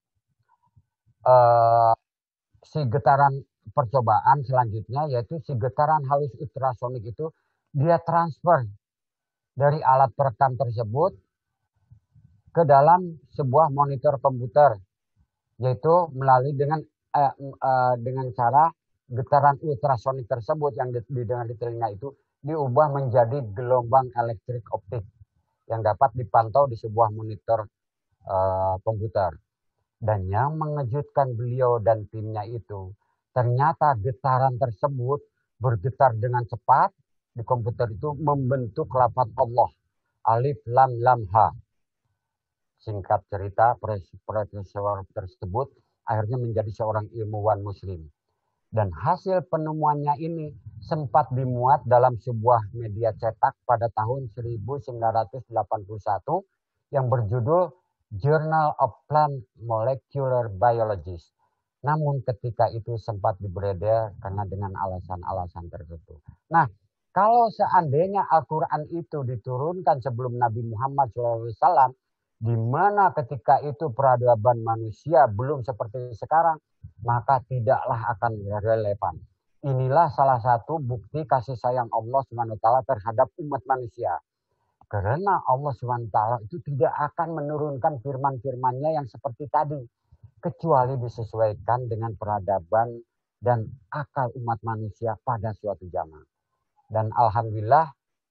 uh, si getaran percobaan selanjutnya, yaitu si getaran halus ultrasonik itu dia transfer dari alat perekam tersebut ke dalam sebuah monitor komputer, yaitu melalui dengan uh, uh, dengan cara getaran ultrasonik tersebut yang didengar di telinga itu diubah menjadi gelombang elektrik optik yang dapat dipantau di sebuah monitor uh, komputer. Dan yang mengejutkan beliau dan timnya itu, ternyata getaran tersebut bergetar dengan cepat di komputer itu membentuk lafaz Allah, alif lam lam ha. Singkat cerita, profesor tersebut akhirnya menjadi seorang ilmuwan muslim. Dan hasil penemuannya ini sempat dimuat dalam sebuah media cetak pada tahun seribu sembilan ratus delapan puluh satu yang berjudul Journal of Plant Molecular Biology. Namun ketika itu sempat diberedar karena dengan alasan-alasan tertentu. Nah, kalau seandainya Al-Quran itu diturunkan sebelum Nabi Muhammad shallallahu alaihi wasallam, di mana ketika itu peradaban manusia belum seperti sekarang, maka tidaklah akan relevan. Inilah salah satu bukti kasih sayang Allah subhanahu wa taala terhadap umat manusia. Karena Allah subhanahu wa taala itu tidak akan menurunkan firman-firmannya yang seperti tadi, kecuali disesuaikan dengan peradaban dan akal umat manusia pada suatu zaman. Dan alhamdulillah,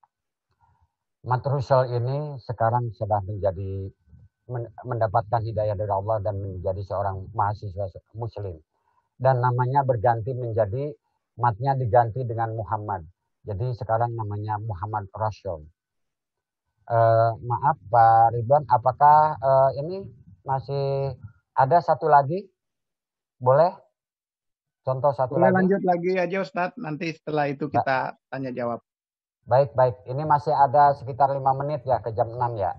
Matrusel ini sekarang sudah menjadi mendapatkan hidayah dari Allah dan menjadi seorang mahasiswa muslim. Dan namanya berganti menjadi, matnya diganti dengan Muhammad. Jadi sekarang namanya Muhammad Rasul. Uh, maaf Pak Ridwan, apakah uh, ini masih ada satu lagi? Boleh? Contoh satu Boleh lagi? Lanjut lagi aja Ustadz, nanti setelah itu kita ba tanya jawab. Baik, baik. Ini masih ada sekitar lima menit ya ke jam enam ya.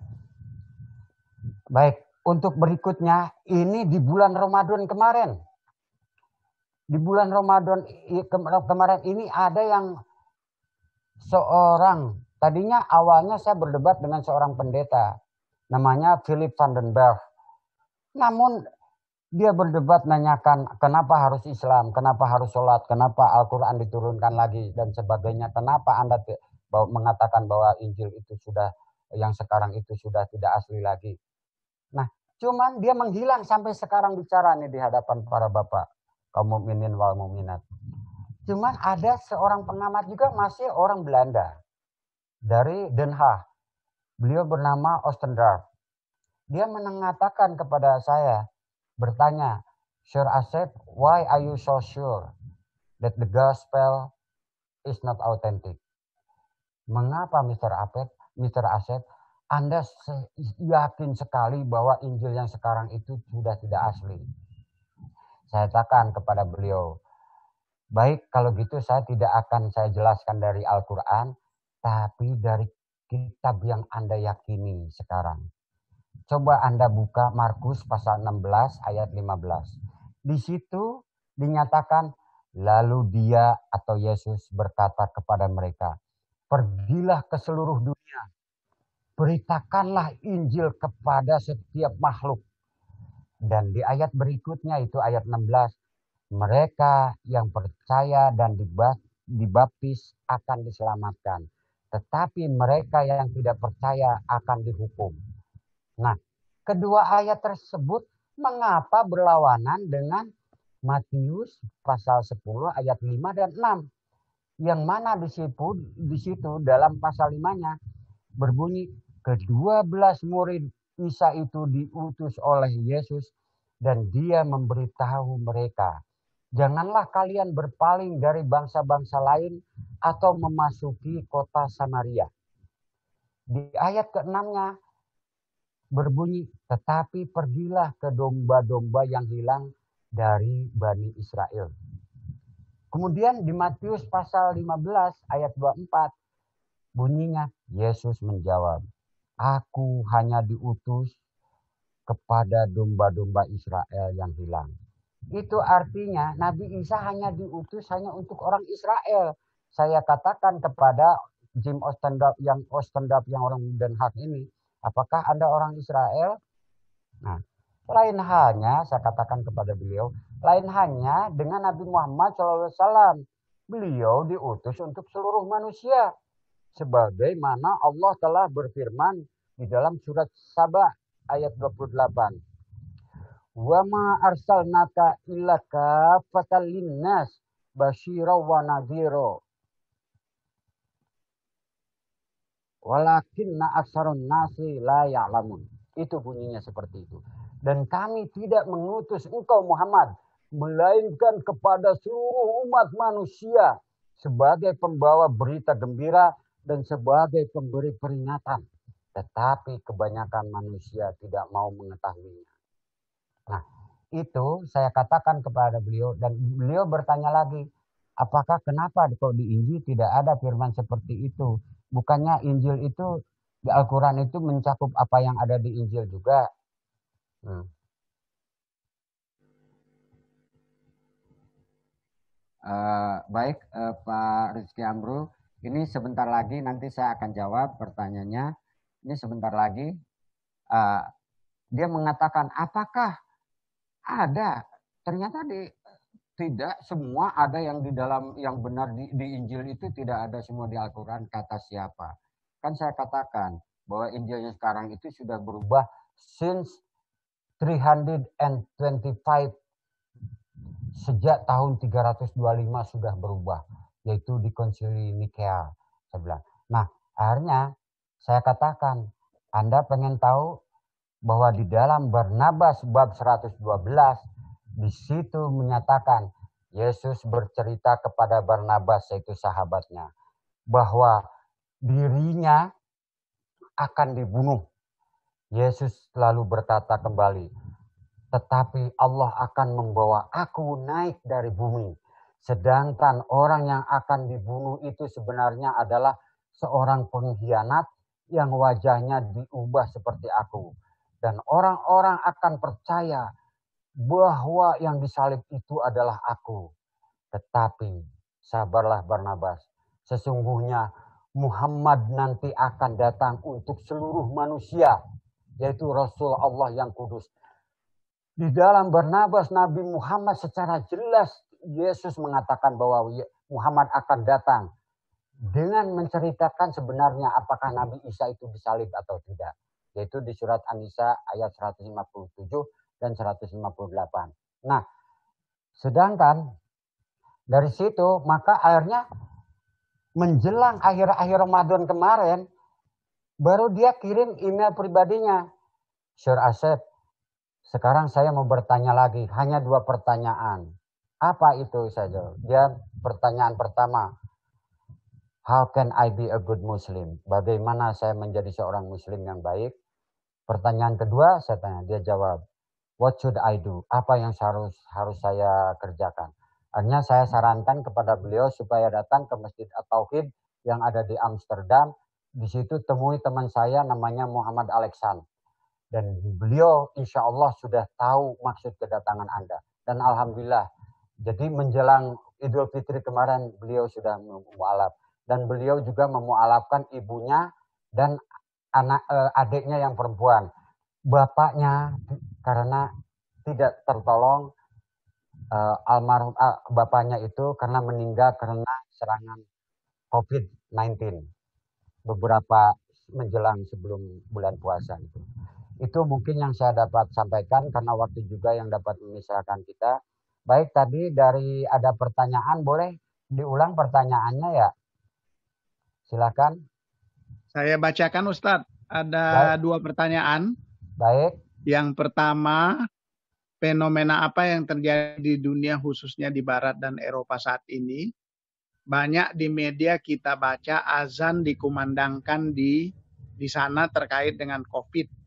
Baik, untuk berikutnya, ini di bulan Ramadan kemarin. Di bulan Ramadan kemarin ini ada yang seorang, tadinya awalnya saya berdebat dengan seorang pendeta, namanya Philip van den Berg. Namun dia berdebat nanyakan kenapa harus Islam, kenapa harus sholat, kenapa Al-Quran diturunkan lagi, dan sebagainya. Kenapa Anda mengatakan bahwa Injil itu sudah, yang sekarang itu sudah tidak asli lagi. Nah, cuman dia menghilang sampai sekarang bicara nih di hadapan para bapak kaum mukminin wal mukminat. Cuman ada seorang pengamat juga masih orang Belanda dari Den Haag. Beliau bernama Oostendorp. Dia mengatakan kepada saya, bertanya, Sir Asep, why are you so sure that the gospel is not authentic? Mengapa Mister Asep, Mister Asep, Anda yakin sekali bahwa Injil yang sekarang itu sudah tidak asli? Saya katakan kepada beliau, baik kalau gitu saya tidak akan saya jelaskan dari Al-Quran, tapi dari kitab yang Anda yakini sekarang. Coba Anda buka Markus pasal enam belas ayat lima belas. Di situ dinyatakan, lalu dia atau Yesus berkata kepada mereka, pergilah ke seluruh dunia, beritakanlah Injil kepada setiap makhluk. Dan di ayat berikutnya itu ayat enam belas, mereka yang percaya dan dibaptis akan diselamatkan, tetapi mereka yang tidak percaya akan dihukum. Nah, kedua ayat tersebut mengapa berlawanan dengan Matius pasal sepuluh ayat lima dan enam? Yang mana di situ, di situ dalam pasal lima-nya berbunyi, kedua belas murid Isa itu diutus oleh Yesus dan dia memberitahu mereka, janganlah kalian berpaling dari bangsa-bangsa lain atau memasuki kota Samaria. Di ayat keenamnya berbunyi, tetapi pergilah ke domba-domba yang hilang dari Bani Israel. Kemudian di Matius pasal lima belas ayat dua puluh empat bunyinya, Yesus menjawab, aku hanya diutus kepada domba-domba Israel yang hilang. Itu artinya Nabi Isa hanya diutus hanya untuk orang Israel. Saya katakan kepada Jim Oostendorp yang Oostendorp yang orang Den Haag ini, apakah Anda orang Israel? Nah, lain halnya saya katakan kepada beliau, lain hanya dengan Nabi Muhammad shallallahu alaihi wasallam. Beliau diutus untuk seluruh manusia. Sebagaimana Allah telah berfirman di dalam surat Saba ayat dua puluh delapan. Wa ma arsalnaka illa kafatan linnas basyira wa nadhira. Walakinna aktsarun nasi la ya'lamun. Itu bunyinya seperti itu. Dan kami tidak mengutus engkau Muhammad melainkan kepada seluruh umat manusia sebagai pembawa berita gembira dan sebagai pemberi peringatan. tetapi kebanyakan manusia tidak mau mengetahuinya. Nah, itu saya katakan kepada beliau, dan beliau bertanya lagi, apakah kenapa kok di Injil tidak ada firman seperti itu? Bukannya Injil itu, di Al-Quran itu mencakup apa yang ada di Injil juga? Hmm. Uh, baik, uh, Pak Rizky Amru, ini sebentar lagi nanti saya akan jawab pertanyaannya. Ini sebentar lagi. Uh, dia mengatakan, apakah ada? Ternyata di, tidak semua ada yang di dalam, yang benar di, di Injil itu tidak ada semua di Al-Quran. Kata siapa? Kan saya katakan bahwa Injilnya sekarang itu sudah berubah since three hundred twenty-five, sejak tahun tiga ratus dua puluh lima sudah berubah, yaitu di Konsili Nikea. Saya bilang. Nah, akhirnya saya katakan, Anda pengen tahu bahwa di dalam Barnabas bab seratus dua belas, di situ menyatakan Yesus bercerita kepada Barnabas, yaitu sahabatnya, bahwa dirinya akan dibunuh. Yesus lalu berkata kembali, tetapi Allah akan membawa aku naik dari bumi. Sedangkan orang yang akan dibunuh itu sebenarnya adalah seorang pengkhianat yang wajahnya diubah seperti aku. Dan orang-orang akan percaya bahwa yang disalib itu adalah aku. Tetapi sabarlah Barnabas, sesungguhnya Muhammad nanti akan datang untuk seluruh manusia, yaitu Rasul Allah yang kudus. Di dalam Barnabas, Nabi Muhammad secara jelas Yesus mengatakan bahwa Muhammad akan datang dengan menceritakan sebenarnya apakah Nabi Isa itu disalib atau tidak. Yaitu di surat An-Nisa ayat seratus lima puluh tujuh dan seratus lima puluh delapan. Nah, sedangkan dari situ maka akhirnya menjelang akhir-akhir Ramadan kemarin, baru dia kirim email pribadinya. Syur Asep, sekarang saya mau bertanya lagi, hanya dua pertanyaan. Apa itu saja? Dia pertanyaan pertama, how can I be a good Muslim? Bagaimana saya menjadi seorang Muslim yang baik? Pertanyaan kedua, saya tanya, dia jawab, what should I do? Apa yang harus harus saya kerjakan? Akhirnya saya sarankan kepada beliau supaya datang ke Masjid At-Tauhid yang ada di Amsterdam. Di situ temui teman saya namanya Muhammad Alexan. Dan beliau insya Allah sudah tahu maksud kedatangan Anda. Dan Alhamdulillah, jadi menjelang Idul Fitri kemarin beliau sudah memualaf. Dan beliau juga memualafkan ibunya dan anak eh, adiknya yang perempuan. Bapaknya karena tidak tertolong, eh, almarhum eh, bapaknya itu karena meninggal karena serangan covid sembilan belas. Beberapa menjelang sebelum bulan puasa itu. Itu mungkin yang saya dapat sampaikan karena waktu juga yang dapat memisahkan kita. Baik, tadi dari ada pertanyaan, boleh diulang pertanyaannya ya? Silakan. Saya bacakan Ustadz. Ada Baik. dua pertanyaan. Baik. Yang pertama, fenomena apa yang terjadi di dunia khususnya di Barat dan Eropa saat ini? Banyak di media kita baca azan dikumandangkan di di sana terkait dengan COVID.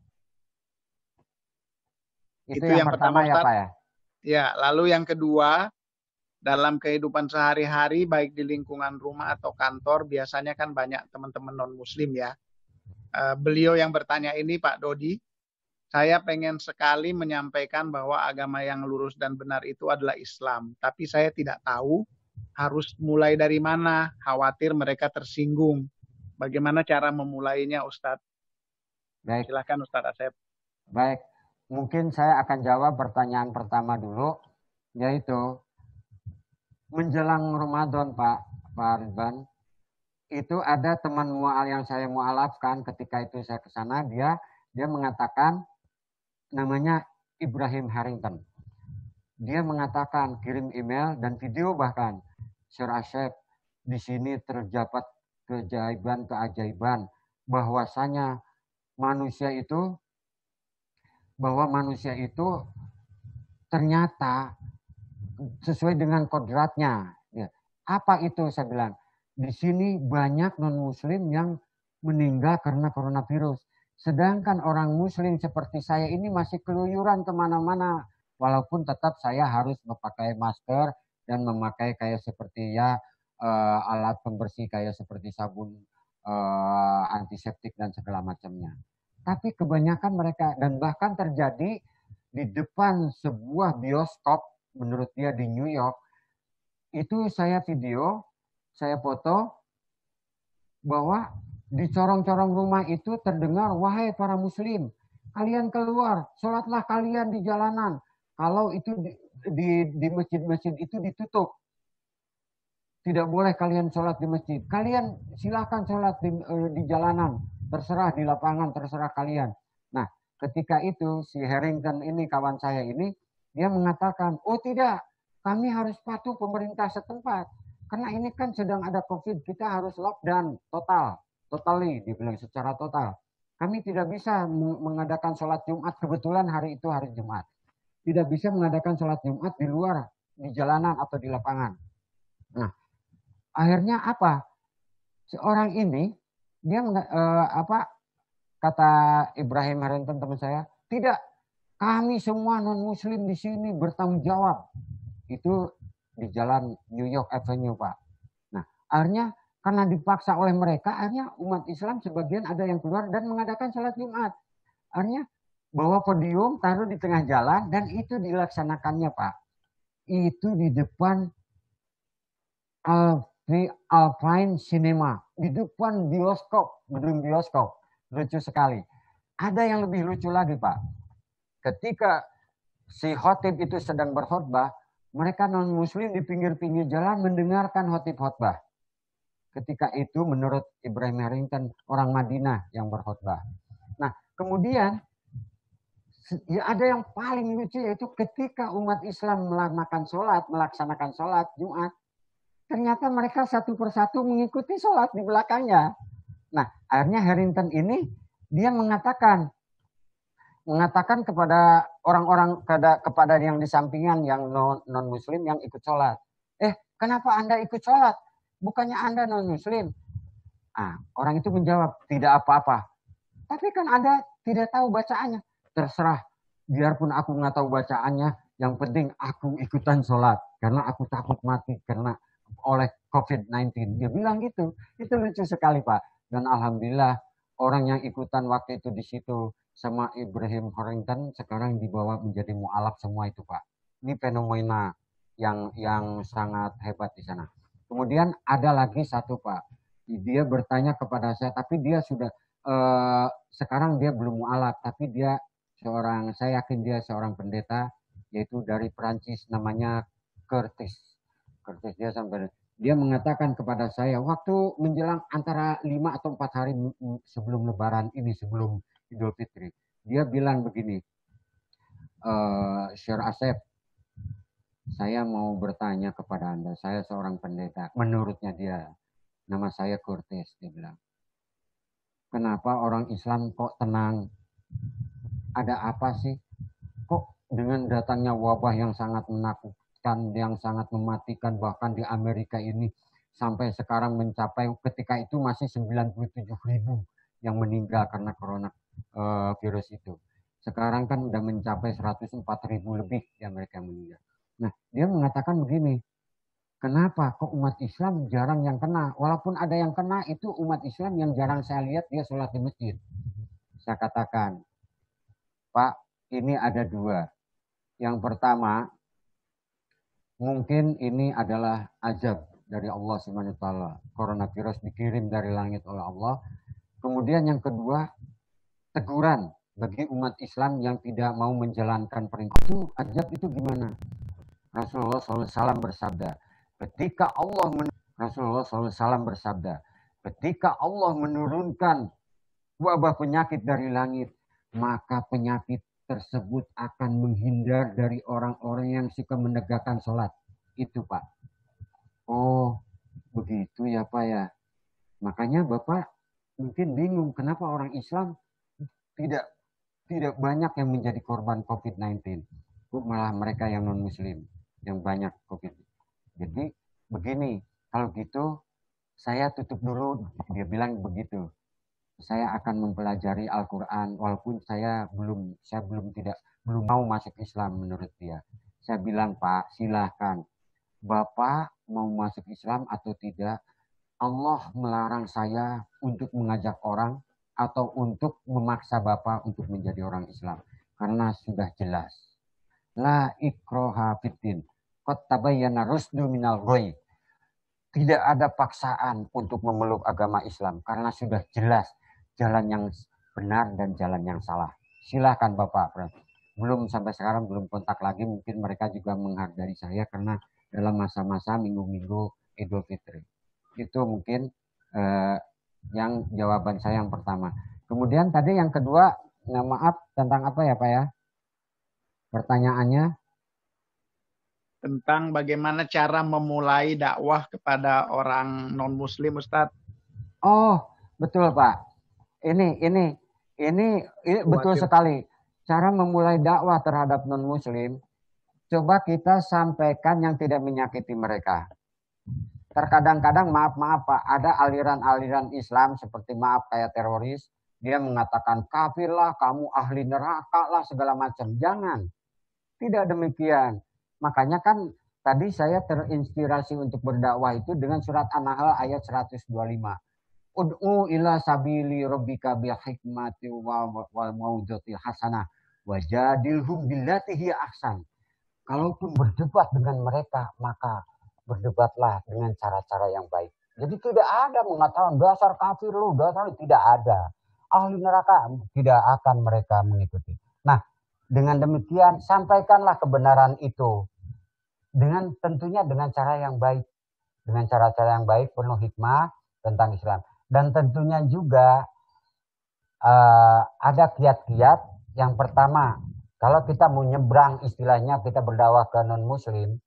Itu, itu yang, yang pertama, pertama ya Pak ya? Ya, lalu yang kedua, dalam kehidupan sehari-hari baik di lingkungan rumah atau kantor, biasanya kan banyak teman-teman non-muslim ya. Uh, beliau yang bertanya ini Pak Dodi, saya pengen sekali menyampaikan bahwa agama yang lurus dan benar itu adalah Islam. Tapi saya tidak tahu harus mulai dari mana, khawatir mereka tersinggung. Bagaimana cara memulainya Ustadz? Baik. Silakan Ustadz Asep. Baik. Mungkin saya akan jawab pertanyaan pertama dulu, yaitu menjelang Ramadan Pak, Pak Ridwan, itu ada teman mual yang saya mualafkan ketika itu saya ke sana, dia dia mengatakan namanya Ibrahim Harrington. Dia mengatakan kirim email dan video bahkan, Syur Asep, di sini terdapat keajaiban-keajaiban bahwasanya manusia itu bahwa manusia itu ternyata sesuai dengan kodratnya. Ya. Apa itu saya bilang? Di sini banyak non-muslim yang meninggal karena coronavirus. Sedangkan orang muslim seperti saya ini masih keluyuran kemana-mana. Walaupun tetap saya harus memakai masker dan memakai kayak seperti ya uh, alat pembersih kayak seperti sabun uh, antiseptik dan segala macamnya. Tapi kebanyakan mereka, dan bahkan terjadi di depan sebuah bioskop menurut dia di New York, itu saya video, saya foto bahwa di corong-corong rumah itu terdengar, wahai para muslim, kalian keluar, sholatlah kalian di jalanan. Kalau itu di, di, di masjid-masjid itu ditutup, tidak boleh kalian sholat di masjid. Kalian silahkan sholat di, di jalanan, terserah di lapangan, terserah kalian. Nah, ketika itu si Harrington ini, kawan saya ini, dia mengatakan, oh tidak, kami harus patuh pemerintah setempat. Karena ini kan sedang ada COVID, kita harus lockdown total, totally, dibilang secara total. Kami tidak bisa mengadakan sholat Jumat, kebetulan hari itu hari Jumat. Tidak bisa mengadakan sholat Jumat di luar, di jalanan atau di lapangan. Nah, akhirnya apa? Seorang ini, dia eh, apa kata Ibrahim Harrington teman saya, tidak, kami semua non-muslim di sini bertanggung jawab. Itu di jalan New York Avenue, Pak. Nah, akhirnya karena dipaksa oleh mereka, akhirnya umat Islam sebagian ada yang keluar dan mengadakan sholat Jumat. Akhirnya bawa podium, taruh di tengah jalan, dan itu dilaksanakannya, Pak. Itu di depan Alfi Alpine Cinema, di depan bioskop, gedung bioskop. Lucu sekali. Ada yang lebih lucu lagi, Pak. Ketika si khotib itu sedang berkhutbah, mereka non-muslim di pinggir-pinggir jalan mendengarkan khotib khutbah. Ketika itu menurut Ibrahim Harrington, orang Madinah yang berkhutbah. Nah, kemudian ya ada yang paling lucu, yaitu ketika umat Islam melaksanakan sholat, melaksanakan sholat Jumat, ternyata mereka satu persatu mengikuti sholat di belakangnya. Nah, akhirnya Harrington ini dia mengatakan, mengatakan kepada orang-orang kepada, kepada yang di sampingan yang non, non muslim yang ikut sholat, eh kenapa Anda ikut sholat, bukannya Anda non muslim? Ah, orang itu menjawab, tidak apa-apa, tapi kan Anda tidak tahu bacaannya. Terserah, biarpun aku nggak tahu bacaannya, yang penting aku ikutan sholat karena aku takut mati karena oleh covid sembilan belas. Dia bilang gitu. Itu lucu sekali, Pak. Dan alhamdulillah orang yang ikutan waktu itu di situ sama Ibrahim Harrington sekarang dibawa menjadi mu'alaf semua itu, Pak. Ini fenomena yang yang sangat hebat di sana. Kemudian ada lagi satu, Pak. Dia bertanya kepada saya, tapi dia sudah eh, sekarang dia belum mu'alaf, tapi dia seorang, saya yakin dia seorang pendeta, yaitu dari Perancis, namanya Curtis. Curtis dia sampai dia mengatakan kepada saya waktu menjelang antara lima atau empat hari sebelum Lebaran ini, sebelum Idul Fitri, dia bilang begini, e, Syekh Asep, saya mau bertanya kepada Anda, saya seorang pendeta, menurutnya dia, nama saya Curtis, dia bilang, kenapa orang Islam kok tenang? Ada apa sih? Kok dengan datangnya wabah yang sangat menakutkan, yang sangat mematikan, bahkan di Amerika ini sampai sekarang mencapai, ketika itu masih sembilan puluh tujuh ribu yang meninggal karena corona uh, virus itu. Sekarang kan udah mencapai seratus empat ribu lebih yang mereka meninggal. Nah, dia mengatakan begini, kenapa kok umat Islam jarang yang kena? Walaupun ada yang kena, itu umat Islam yang jarang saya lihat dia sholat di masjid. Saya katakan, Pak, ini ada dua. Yang pertama, mungkin ini adalah azab dari Allah subhanahu wa taala. Coronavirus dikirim dari langit oleh Allah. Kemudian yang kedua, teguran bagi umat Islam yang tidak mau menjalankan perintah. Itu azab itu gimana? Rasulullah shallallahu alaihi wasallam bersabda, ketika Allah men- Rasulullah shallallahu alaihi wasallam bersabda, ketika Allah menurunkan wabah penyakit dari langit, maka penyakit tersebut akan menghindar dari orang-orang yang suka menegakkan sholat. Itu, Pak. Oh, begitu ya, Pak ya. Makanya Bapak mungkin bingung kenapa orang Islam tidak tidak banyak yang menjadi korban covid sembilan belas. Malah mereka yang non-muslim yang banyak COVID. Jadi begini, kalau gitu saya tutup dulu, dia bilang begitu. saya akan mempelajari Al-Quran walaupun saya belum saya belum tidak belum mau masuk Islam menurut dia. Saya bilang, Pak, silahkan. Bapak mau masuk Islam atau tidak, Allah melarang saya untuk mengajak orang atau untuk memaksa Bapak untuk menjadi orang Islam. Karena sudah jelas. La ikroha fiddin. Qad tabayyana rusdu minal ghoi. Tidak ada paksaan untuk memeluk agama Islam. Karena sudah jelas jalan yang benar dan jalan yang salah. Silahkan Bapak. Belum sampai sekarang belum kontak lagi. Mungkin mereka juga menghargai saya karena dalam masa-masa minggu-minggu Idul Fitri. Itu mungkin eh, yang jawaban saya yang pertama. Kemudian tadi yang kedua, nah maaf tentang apa ya Pak ya? Pertanyaannya tentang bagaimana cara memulai dakwah kepada orang non-Muslim, Ustadz. Oh, betul Pak. Ini ini ini, ini betul sekali. Cara memulai dakwah terhadap non-Muslim, coba kita sampaikan yang tidak menyakiti mereka. Terkadang-kadang maaf-maaf Pak, ada aliran-aliran Islam seperti maaf kayak teroris, dia mengatakan kafirlah, kamu ahli neraka lah segala macam. Jangan. Tidak demikian. Makanya kan tadi saya terinspirasi untuk berdakwah itu dengan surat An-Nahl ayat seratus dua puluh lima. Ud'u ila sabili rabbika bil hikmati wal mau'izati hasanah wajadilhum billati hiya ahsan. Kalaupun berdebat dengan mereka, maka berdebatlah dengan cara-cara yang baik. Jadi tidak ada mengatakan dasar kafir lu, dasar tidak ada. Ahli neraka tidak akan mereka mengikuti. Nah, dengan demikian sampaikanlah kebenaran itu dengan tentunya dengan cara yang baik, dengan cara-cara yang baik penuh hikmah tentang Islam. Dan tentunya juga uh, ada kiat-kiat. Yang pertama, kalau kita mau nyebrang istilahnya kita berdakwah ke non-Muslim,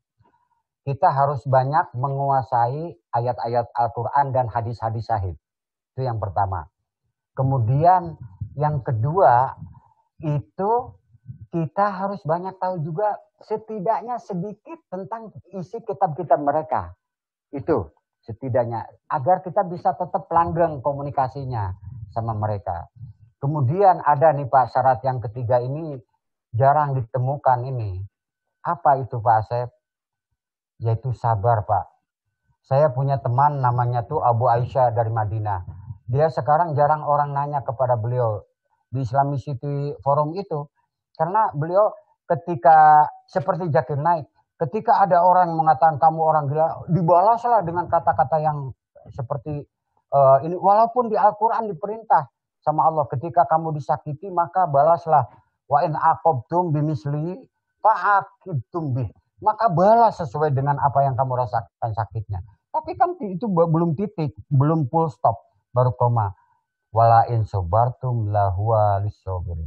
kita harus banyak menguasai ayat-ayat Al-Quran dan hadis-hadis sahih. Itu yang pertama. Kemudian yang kedua, itu kita harus banyak tahu juga setidaknya sedikit tentang isi kitab-kitab mereka. Itu setidaknya. Agar kita bisa tetap langgeng komunikasinya sama mereka. Kemudian ada nih Pak, syarat yang ketiga ini jarang ditemukan ini. Apa itu Pak Asep? Yaitu sabar Pak. Saya punya teman namanya tuh Abu Aisyah dari Madinah. Dia sekarang jarang orang nanya kepada beliau di Islamic City Forum itu. Karena beliau ketika seperti Zakir Naik, ketika ada orang mengatakan kamu orang gila, dibalaslah dengan kata-kata yang seperti uh, ini. Walaupun di Al-Quran diperintah sama Allah, ketika kamu disakiti maka balaslah. Wa in aqabtum bimisli fa'aqibtum bih. Maka balas sesuai dengan apa yang kamu rasakan sakitnya. Tapi kan itu belum titik, belum full stop, baru koma. Wala in sabartum lahuwa lissabirin.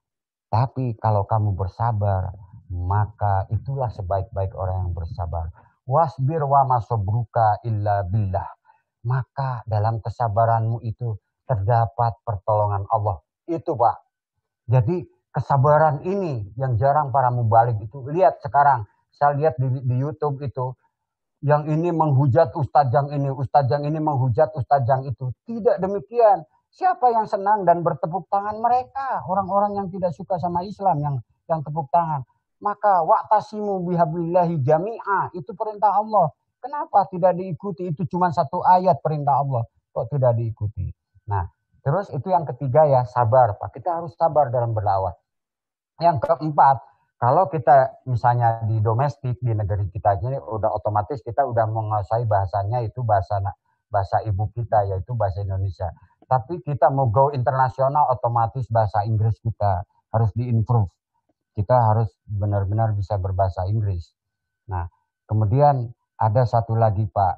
Tapi kalau kamu bersabar, maka itulah sebaik-baik orang yang bersabar. Wasbir wa masabruka illa billah. Maka dalam kesabaranmu itu terdapat pertolongan Allah. Itu Pak. Jadi kesabaran ini yang jarang para mubalik itu. Lihat sekarang, saya lihat di, di YouTube itu. Yang ini menghujat ustadz yang ini, ustadz yang ini menghujat ustadz yang itu. Tidak demikian. Siapa yang senang dan bertepuk tangan? Mereka, orang-orang yang tidak suka sama Islam yang yang tepuk tangan. Maka wa'tasimu bihablillahi jami'a, itu perintah Allah. Kenapa tidak diikuti? Itu cuma satu ayat perintah Allah. Kok tidak diikuti? Nah, terus itu yang ketiga ya, sabar Pak. Kita harus sabar dalam berdakwah. Yang keempat, kalau kita misalnya di domestik di negeri kita ini udah otomatis kita udah menguasai bahasanya itu bahasa bahasa ibu kita yaitu bahasa Indonesia. Tapi kita mau go internasional otomatis bahasa Inggris kita harus diimprove. Kita harus benar-benar bisa berbahasa Inggris. Nah, kemudian ada satu lagi Pak.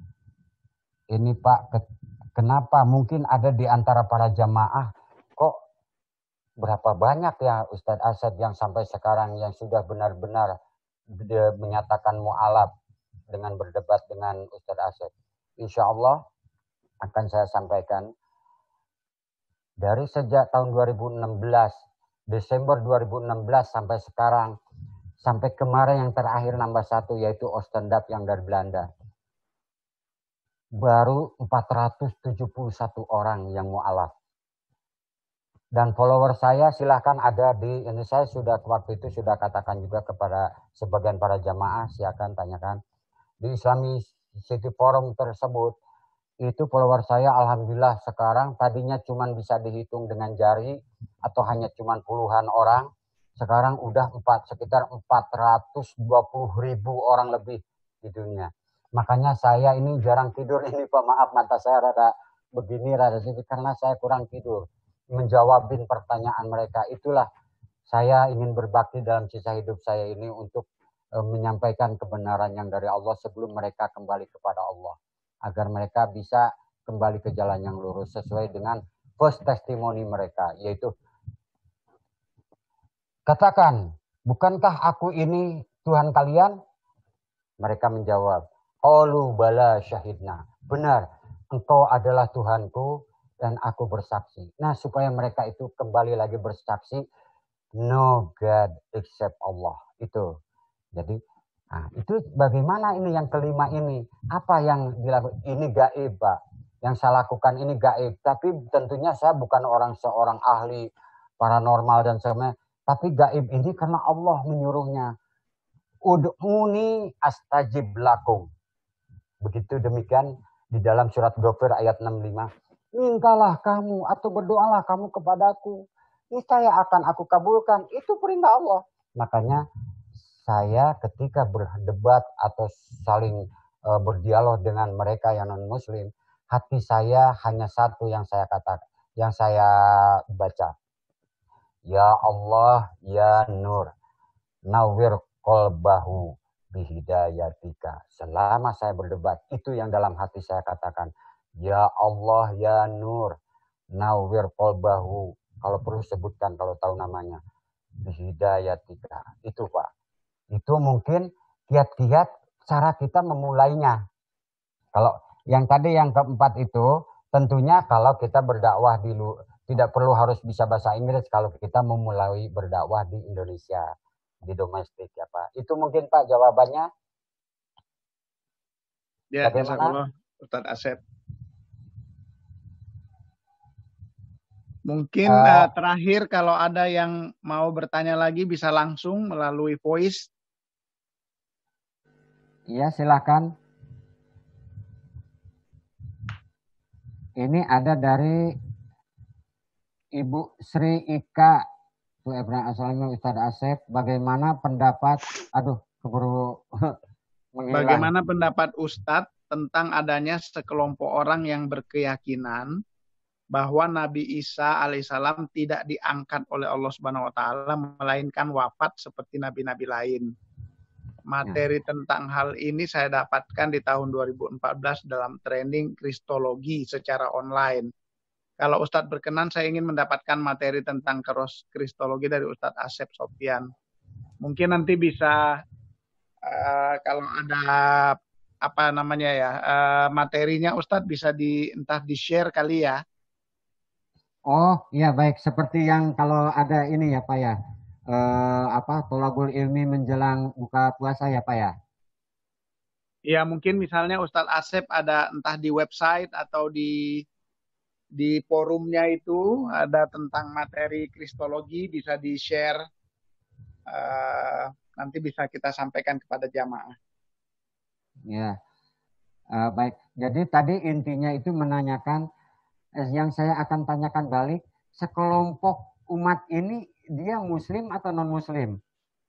Ini Pak, kenapa mungkin ada di antara para jamaah kok berapa banyak ya Ustadz Asad yang sampai sekarang yang sudah benar-benar menyatakan mu'alaf dengan berdebat dengan Ustadz Asad. Insya Allah akan saya sampaikan dari sejak tahun dua ribu enam belas, Desember dua ribu enam belas sampai sekarang, sampai kemarin yang terakhir nambah satu yaitu Oostendam yang dari Belanda. baru empat ratus tujuh puluh satu orang yang mu'alaf. Dan follower saya silahkan ada di ini, saya sudah waktu itu sudah katakan juga kepada sebagian para jamaah, silakan tanyakan di Islami City Forum tersebut. Itu follower saya alhamdulillah sekarang tadinya cuma bisa dihitung dengan jari atau hanya cuma puluhan orang, sekarang udah empat sekitar empat ratus dua puluh ribu orang lebih di dunia. Makanya saya ini jarang tidur ini Pak, maaf mata saya rada begini rada sedikit karena saya kurang tidur menjawabin pertanyaan mereka. Itulah saya ingin berbakti dalam sisa hidup saya ini untuk e, menyampaikan kebenaran yang dari Allah sebelum mereka kembali kepada Allah, agar mereka bisa kembali ke jalan yang lurus sesuai dengan first testimony mereka, yaitu katakan, bukankah aku ini Tuhan kalian? Mereka menjawab, qalu bala syahidna. Benar, engkau adalah Tuhanku dan aku bersaksi. Nah, supaya mereka itu kembali lagi bersaksi, no God except Allah. Itu. Jadi, nah, itu bagaimana ini yang kelima ini? Apa yang dilakukan? Ini gaib, Pak. Yang saya lakukan ini gaib. Tapi tentunya saya bukan orang seorang ahli paranormal dan sebagainya. Tapi gaib ini karena Allah menyuruhnya. Ud'uni astajib lakum. Begitu demikian di dalam surat Ghafir ayat enam puluh lima. Mintalah kamu atau berdoalah kamu kepadaku, niscaya akan aku kabulkan. Itu perintah Allah. Makanya saya ketika berdebat atau saling e, berdialog dengan mereka yang non muslim, hati saya hanya satu yang saya katakan, yang saya baca. Ya Allah, ya Nur, nawwir qalbahu bihidayatika. Selama saya berdebat, itu yang dalam hati saya katakan. Ya Allah, ya Nur, nawwir qalbahu. Kalau perlu sebutkan, kalau tahu namanya. Bihidayatika. Itu Pak. Itu mungkin kiat-kiat cara kita memulainya. Kalau yang tadi yang keempat itu, tentunya kalau kita berdakwah di luar, tidak perlu harus bisa bahasa Inggris kalau kita memulai berdakwah di Indonesia, di domestik ya Pak. Itu mungkin Pak jawabannya. Ya, bagaimana Ustadz Asep? Mungkin uh, uh, terakhir kalau ada yang mau bertanya lagi bisa langsung melalui voice. Iya, silakan. Ini ada dari Ibu Sri Ika. Bu Ibrahim Assalamualaikum Ustadz Asep. Bagaimana pendapat, aduh, keburu menghilang. Bagaimana pendapat Ustadz tentang adanya sekelompok orang yang berkeyakinan bahwa Nabi Isa alaihissalam tidak diangkat oleh Allah Subhanahu wa taala melainkan wafat seperti nabi-nabi lain. Materi ya. Tentang hal ini saya dapatkan di tahun dua ribu empat belas dalam training Kristologi secara online. Kalau Ustadz berkenan, saya ingin mendapatkan materi tentang Kristologi dari Ustadz Asep Sofyan. Mungkin nanti bisa uh, kalau ada apa namanya ya uh, materinya Ustadz bisa di entah di share kali ya. Oh iya baik, seperti yang kalau ada ini ya Pak ya, eh, apa tolabul ilmi menjelang buka puasa ya Pak ya? Iya mungkin misalnya Ustadz Asep ada entah di website atau di di forumnya itu ada tentang materi Kristologi bisa di share, uh, nanti bisa kita sampaikan kepada jamaah. Ya uh, baik, jadi tadi intinya itu menanyakan. Yang saya akan tanyakan balik, sekelompok umat ini dia muslim atau non muslim?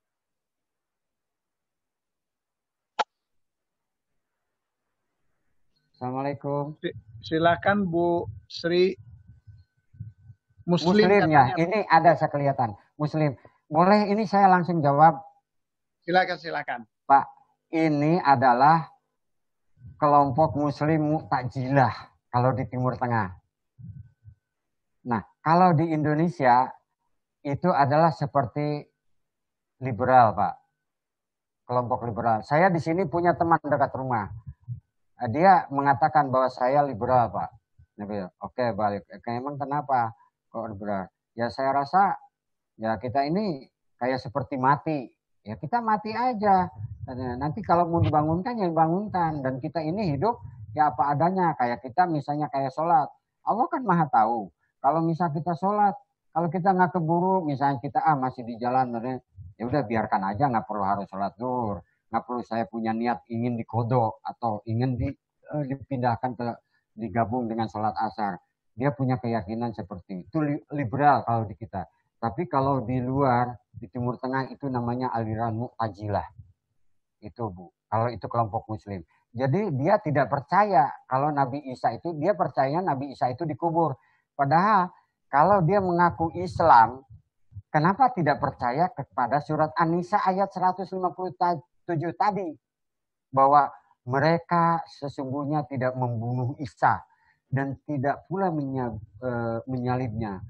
Assalamualaikum. Silakan Bu Sri. Muslim, muslim ya, ini ada saya kelihatan muslim. Boleh ini saya langsung jawab? Silakan silakan. Pak, ini adalah kelompok muslim Mu'tazilah kalau di Timur Tengah. Nah, kalau di Indonesia itu adalah seperti liberal, Pak. Kelompok liberal. Saya di sini punya teman dekat rumah. Dia mengatakan bahwa saya liberal, Pak. Oke, balik. Emang kenapa kok liberal? Ya saya rasa ya kita ini kayak seperti mati. Ya kita mati aja. Nanti kalau mau dibangunkan ya dibangunkan. Dan kita ini hidup ya apa adanya. Kayak kita misalnya kayak sholat. Allah kan maha tahu. Kalau misal kita sholat, kalau kita nggak keburu, misalnya kita ah masih di jalan, ya udah biarkan aja, nggak perlu harus sholat zuhur, nggak perlu saya punya niat ingin dikodok atau ingin di, eh, dipindahkan ke digabung dengan sholat asar. Dia punya keyakinan seperti itu, liberal kalau di kita. Tapi kalau di luar, di Timur Tengah itu namanya aliran Mu'tazilah. Itu Bu, kalau itu kelompok muslim. Jadi dia tidak percaya kalau Nabi Isa itu, dia percaya Nabi Isa itu dikubur. Padahal kalau dia mengaku Islam, kenapa tidak percaya kepada surat An-Nisa ayat seratus lima puluh tujuh tadi? Bahwa mereka sesungguhnya tidak membunuh Isa dan tidak pula menyalibnya.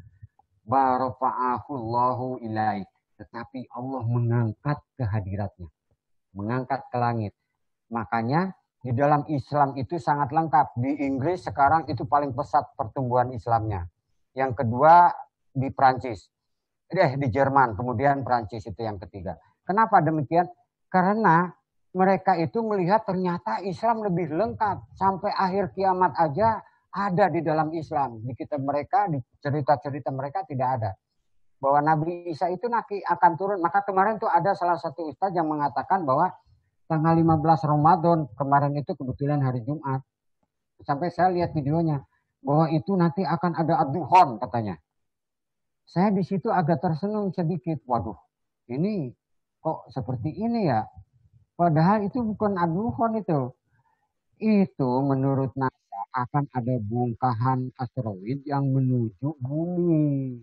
Barafa'ahullahu ilaih. Tetapi Allah mengangkat kehadiratnya. Mengangkat ke langit. Makanya di dalam Islam itu sangat lengkap. Di Inggris sekarang itu paling pesat pertumbuhan Islamnya. Yang kedua di Prancis. Eh, di Jerman. Kemudian Prancis itu yang ketiga. Kenapa demikian? Karena mereka itu melihat ternyata Islam lebih lengkap. Sampai akhir kiamat aja ada di dalam Islam. Di kitab mereka, di cerita-cerita mereka tidak ada. Bahwa Nabi Isa itu nanti akan turun. Maka kemarin tuh ada salah satu ustaz yang mengatakan bahwa tanggal lima belas Ramadan, kemarin itu kebetulan hari Jumat. Sampai saya lihat videonya. Bahwa itu nanti akan ada ad-duhon katanya. Saya di situ agak tersenyum sedikit. Waduh, ini kok seperti ini ya? Padahal itu bukan ad-duhon itu. Itu menurut NASA akan ada bongkahan asteroid yang menuju bumi.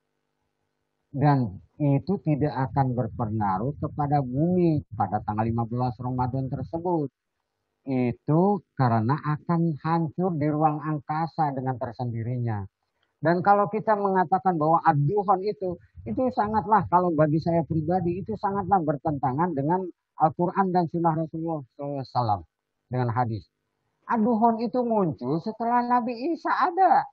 Dan itu tidak akan berpengaruh kepada bumi pada tanggal lima belas Ramadan tersebut. Itu karena akan hancur di ruang angkasa dengan tersendirinya. Dan kalau kita mengatakan bahwa ad-duhon itu, itu sangatlah, kalau bagi saya pribadi, itu sangatlah bertentangan dengan Al-Quran dan Sunnah Rasulullah shallallahu alaihi wasallam dengan hadis. Ad-duhon itu muncul setelah Nabi Isa ada.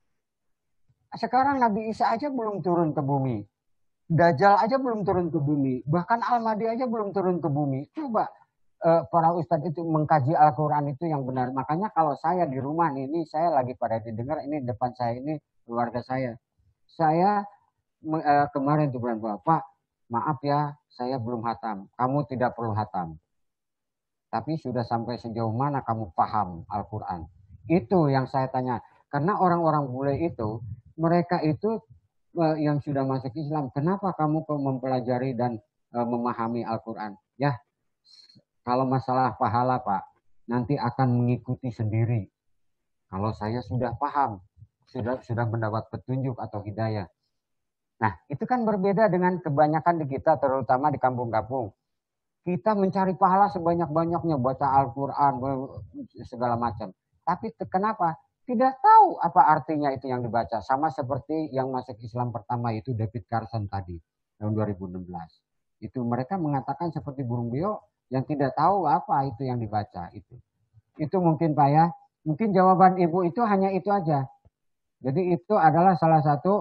Sekarang Nabi Isa aja belum turun ke bumi. Dajjal aja belum turun ke bumi. Bahkan Al-Mahdi aja belum turun ke bumi. Coba eh, para ustadz itu mengkaji Al-Quran itu yang benar. Makanya kalau saya di rumah ini, saya lagi pada didengar, ini depan saya ini keluarga saya. Saya eh, kemarin tuh bilang, Bapak, maaf ya, saya belum hatam. Kamu tidak perlu hatam. Tapi sudah sampai sejauh mana kamu paham Al-Quran? Itu yang saya tanya. Karena orang-orang bule itu, mereka itu eh, yang sudah masuk Islam, kenapa kamu mempelajari dan eh, memahami Al-Quran? Ya, kalau masalah pahala Pak, nanti akan mengikuti sendiri. Kalau saya sudah paham, sudah sudah mendapat petunjuk atau hidayah. Nah, itu kan berbeda dengan kebanyakan di kita, terutama di kampung-kampung. Kita mencari pahala sebanyak-banyaknya, baca Al-Quran, segala macam. Tapi kenapa? Tidak tahu apa artinya itu yang dibaca. Sama seperti yang masuk Islam pertama itu David Carson tadi, tahun dua ribu enam belas. Itu mereka mengatakan seperti burung beo yang tidak tahu apa itu yang dibaca. Itu itu mungkin Pak ya. Mungkin jawaban Ibu itu hanya itu aja. Jadi itu adalah salah satu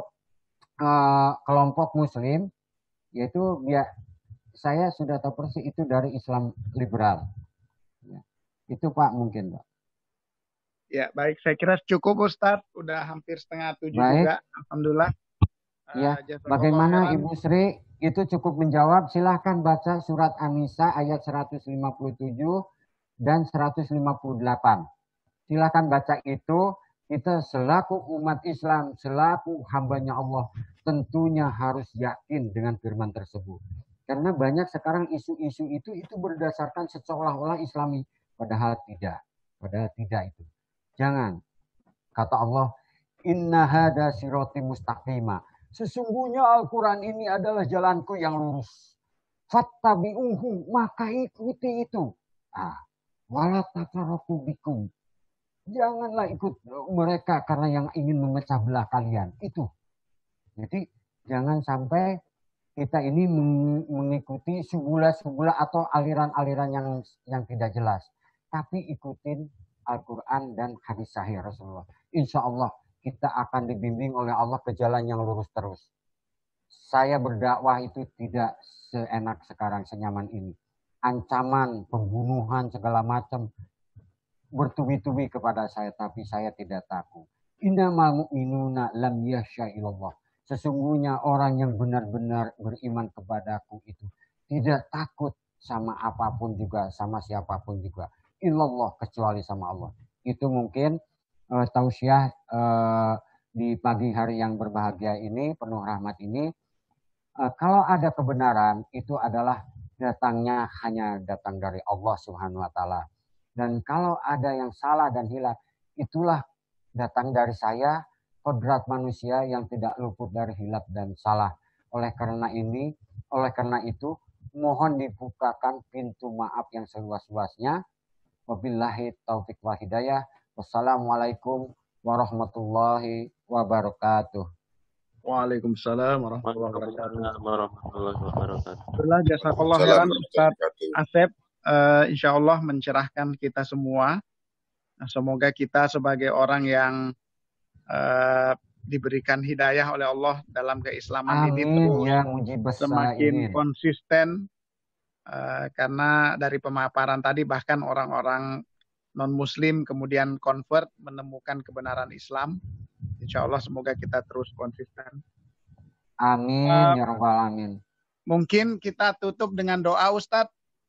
uh, kelompok Muslim, yaitu dia, saya sudah tahu persis itu dari Islam liberal. Ya. Itu Pak mungkin Pak. Ya baik, saya kira cukup Ustadz. Udah hampir setengah tujuh baik. Juga. Alhamdulillah. Ya, uh, bagaimana Ibu Sri? Itu cukup menjawab. Silahkan baca surat An-Nisa ayat seratus lima puluh tujuh dan seratus lima puluh delapan. Silahkan baca itu. Kita selaku umat Islam, selaku hambanya Allah, tentunya harus yakin dengan firman tersebut. Karena banyak sekarang isu-isu itu itu berdasarkan seolah-olah Islami, padahal tidak, padahal tidak itu. Jangan. Kata Allah, Inna hada siroti mustaqima. Sesungguhnya Al-Quran ini adalah jalanku yang lurus. Fattabi'uhu, maka ikuti itu. Ah, wala tafarraqu bikum. Janganlah ikut mereka karena yang ingin memecah belah kalian. Itu. Jadi jangan sampai kita ini mengikuti segula-segula atau aliran-aliran yang yang tidak jelas. Tapi ikutin Al-Quran dan hadis sahih Rasulullah. Insya Allah kita akan dibimbing oleh Allah ke jalan yang lurus terus. Saya berdakwah itu tidak seenak sekarang, senyaman ini. Ancaman, pembunuhan, segala macam. bertubi-tubi kepada saya, tapi saya tidak takut. Innamal mu'minuna lam yakhsha illallah. Sesungguhnya orang yang benar-benar beriman kepadaku itu tidak takut sama apapun juga, sama siapapun juga. Illallah, kecuali sama Allah. Itu mungkin uh, tausiah uh, di pagi hari yang berbahagia ini, penuh rahmat ini. Uh, kalau ada kebenaran, itu adalah datangnya hanya datang dari Allah Subhanahu wa taala. Dan kalau ada yang salah dan hilaf, itulah datang dari saya, kodrat manusia yang tidak luput dari hilaf dan salah. Oleh karena ini, oleh karena itu, mohon dibukakan pintu maaf yang seluas-luasnya. Wabillahi taufik wa hidayah. Wassalamualaikum warahmatullahi wabarakatuh. Waalaikumsalam warahmatullahi Waalaikumsalam warahmatullahi wabarakatuh. Alhamdulillah, jazakallah khairan Ustaz Asep. Uh, insya Allah mencerahkan kita semua. Nah, semoga kita sebagai orang yang uh, diberikan hidayah oleh Allah dalam keislaman Amin, ini terus ya mujibas semakin sa'imin. konsisten. Uh, karena dari pemaparan tadi bahkan orang-orang non-muslim kemudian convert menemukan kebenaran Islam. Insya Allah semoga kita terus konsisten. Amin, uh, ya rabbal alamin. Mungkin kita tutup dengan doa, Ustadz.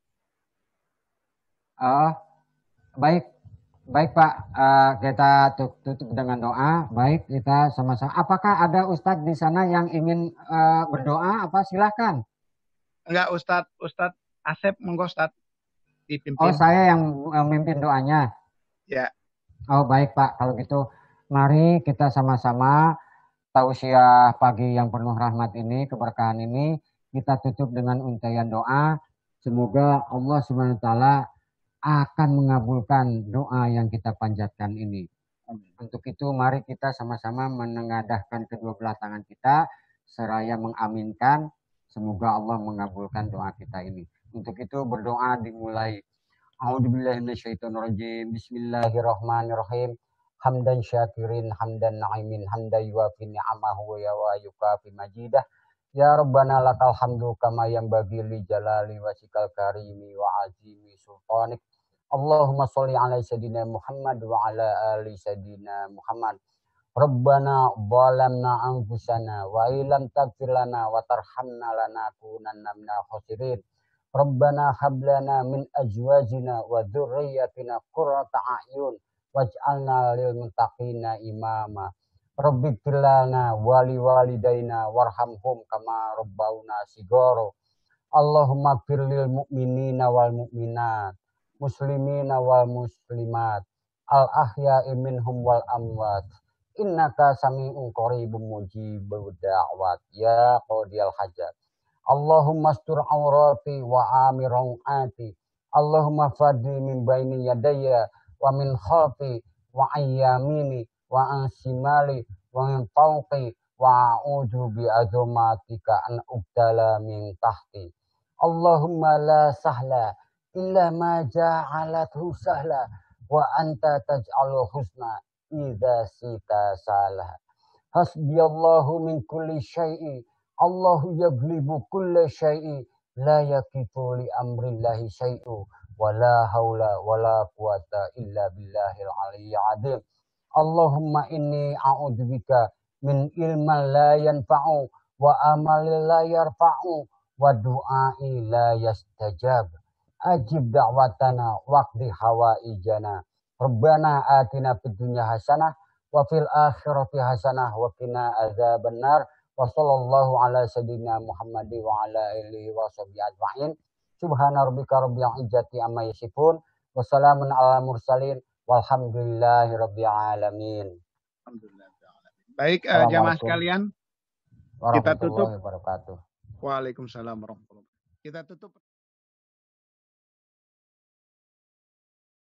Uh, baik, baik Pak. Uh, kita tutup dengan doa. Baik, kita sama-sama. Apakah ada Ustadz di sana yang ingin uh, berdoa? Apa silahkan? Enggak, Ustadz, Ustadz Asep, monggo Ustadz dipimpin. Oh, saya yang memimpin doanya. Ya. Oh, baik Pak. Kalau gitu, mari kita sama-sama tausiah pagi yang penuh rahmat ini, keberkahan ini, kita tutup dengan untayan doa. Semoga Allah subhanahu wa taala akan mengabulkan doa yang kita panjatkan ini. Untuk itu mari kita sama-sama menengadahkan kedua belah tangan kita seraya mengaminkan, semoga Allah mengabulkan doa kita ini. Untuk itu berdoa dimulai. A'udzubillahi minasyaitonirrajim. Bismillahirrahmanirrahim. Hamdan syakirin, hamdan na'imin, hamdan yuafi ni'amahu wa yukafi majidah. Ya Rabbana lakal hamdu kama yanbaghi li jalali wasikal karimi wa azimi sultanik. Allahumma sholli ala sayyidina Muhammad wa ala ali sayyidina Muhammad. Rabbana zalamna anfusana wa illam taghfir lana wa tarhamna lanakunanna minal khasirin. Rabbana hab lana min azwajina wa dzurriyyatina qurrata a'yun waj'alna lil muttaqina imama. Rabbighfir lana wa li walidaina warhamhum kama rabbauna sigoro. Allahumma ighfir lil mu'minina wal mu'minat, muslimina wal muslimat, al ahya'i minhum wal amwat. Innaka sami'un qaribun mujibud da'wat ya qadiyal hajat. Allahumma astur aurati wa amir rawati. Allahumma fadli min baini yadayya wa min khalfi wa ayyamini wa an simali wa min fawqi wa a'udzu bi azmatika an ubtala min tahti. Allahumma la sahla illa ma ja'alathu sahla wa anta taj'alul husna idza sita salah. Hasbiyallahu min kulli syai'i. Allahu yaglibu kulla syai'i. La yakifu li amrillahi syai'u. Wa la hawla wa la quwata illa billahil aliyyil azim. Allahumma inni a'udzubika min ilman la yanfa'u wa amalin la yarfa'u wa du'ai la yastajab. Ajib da'watana waqdi hawaijana. Rabbana atina fid dunya hasanah wa fil akhirati hasanah wa qina adzabannar. Wa sallallahu ala sayyidina Muhammad wa ala alihi wa sahbihi ajma'in. Subhana rabbika rabbil izzati amma yasifun wa salamun ala mursalin walhamdulillahi rabbil alamin. Baik, uh, jamaah sekalian, kita tutup. Waalaikumsalam warahmatullahi wabarakatuh. Waalaikumsalam warahmatullahi wabarakatuh. Kita tutup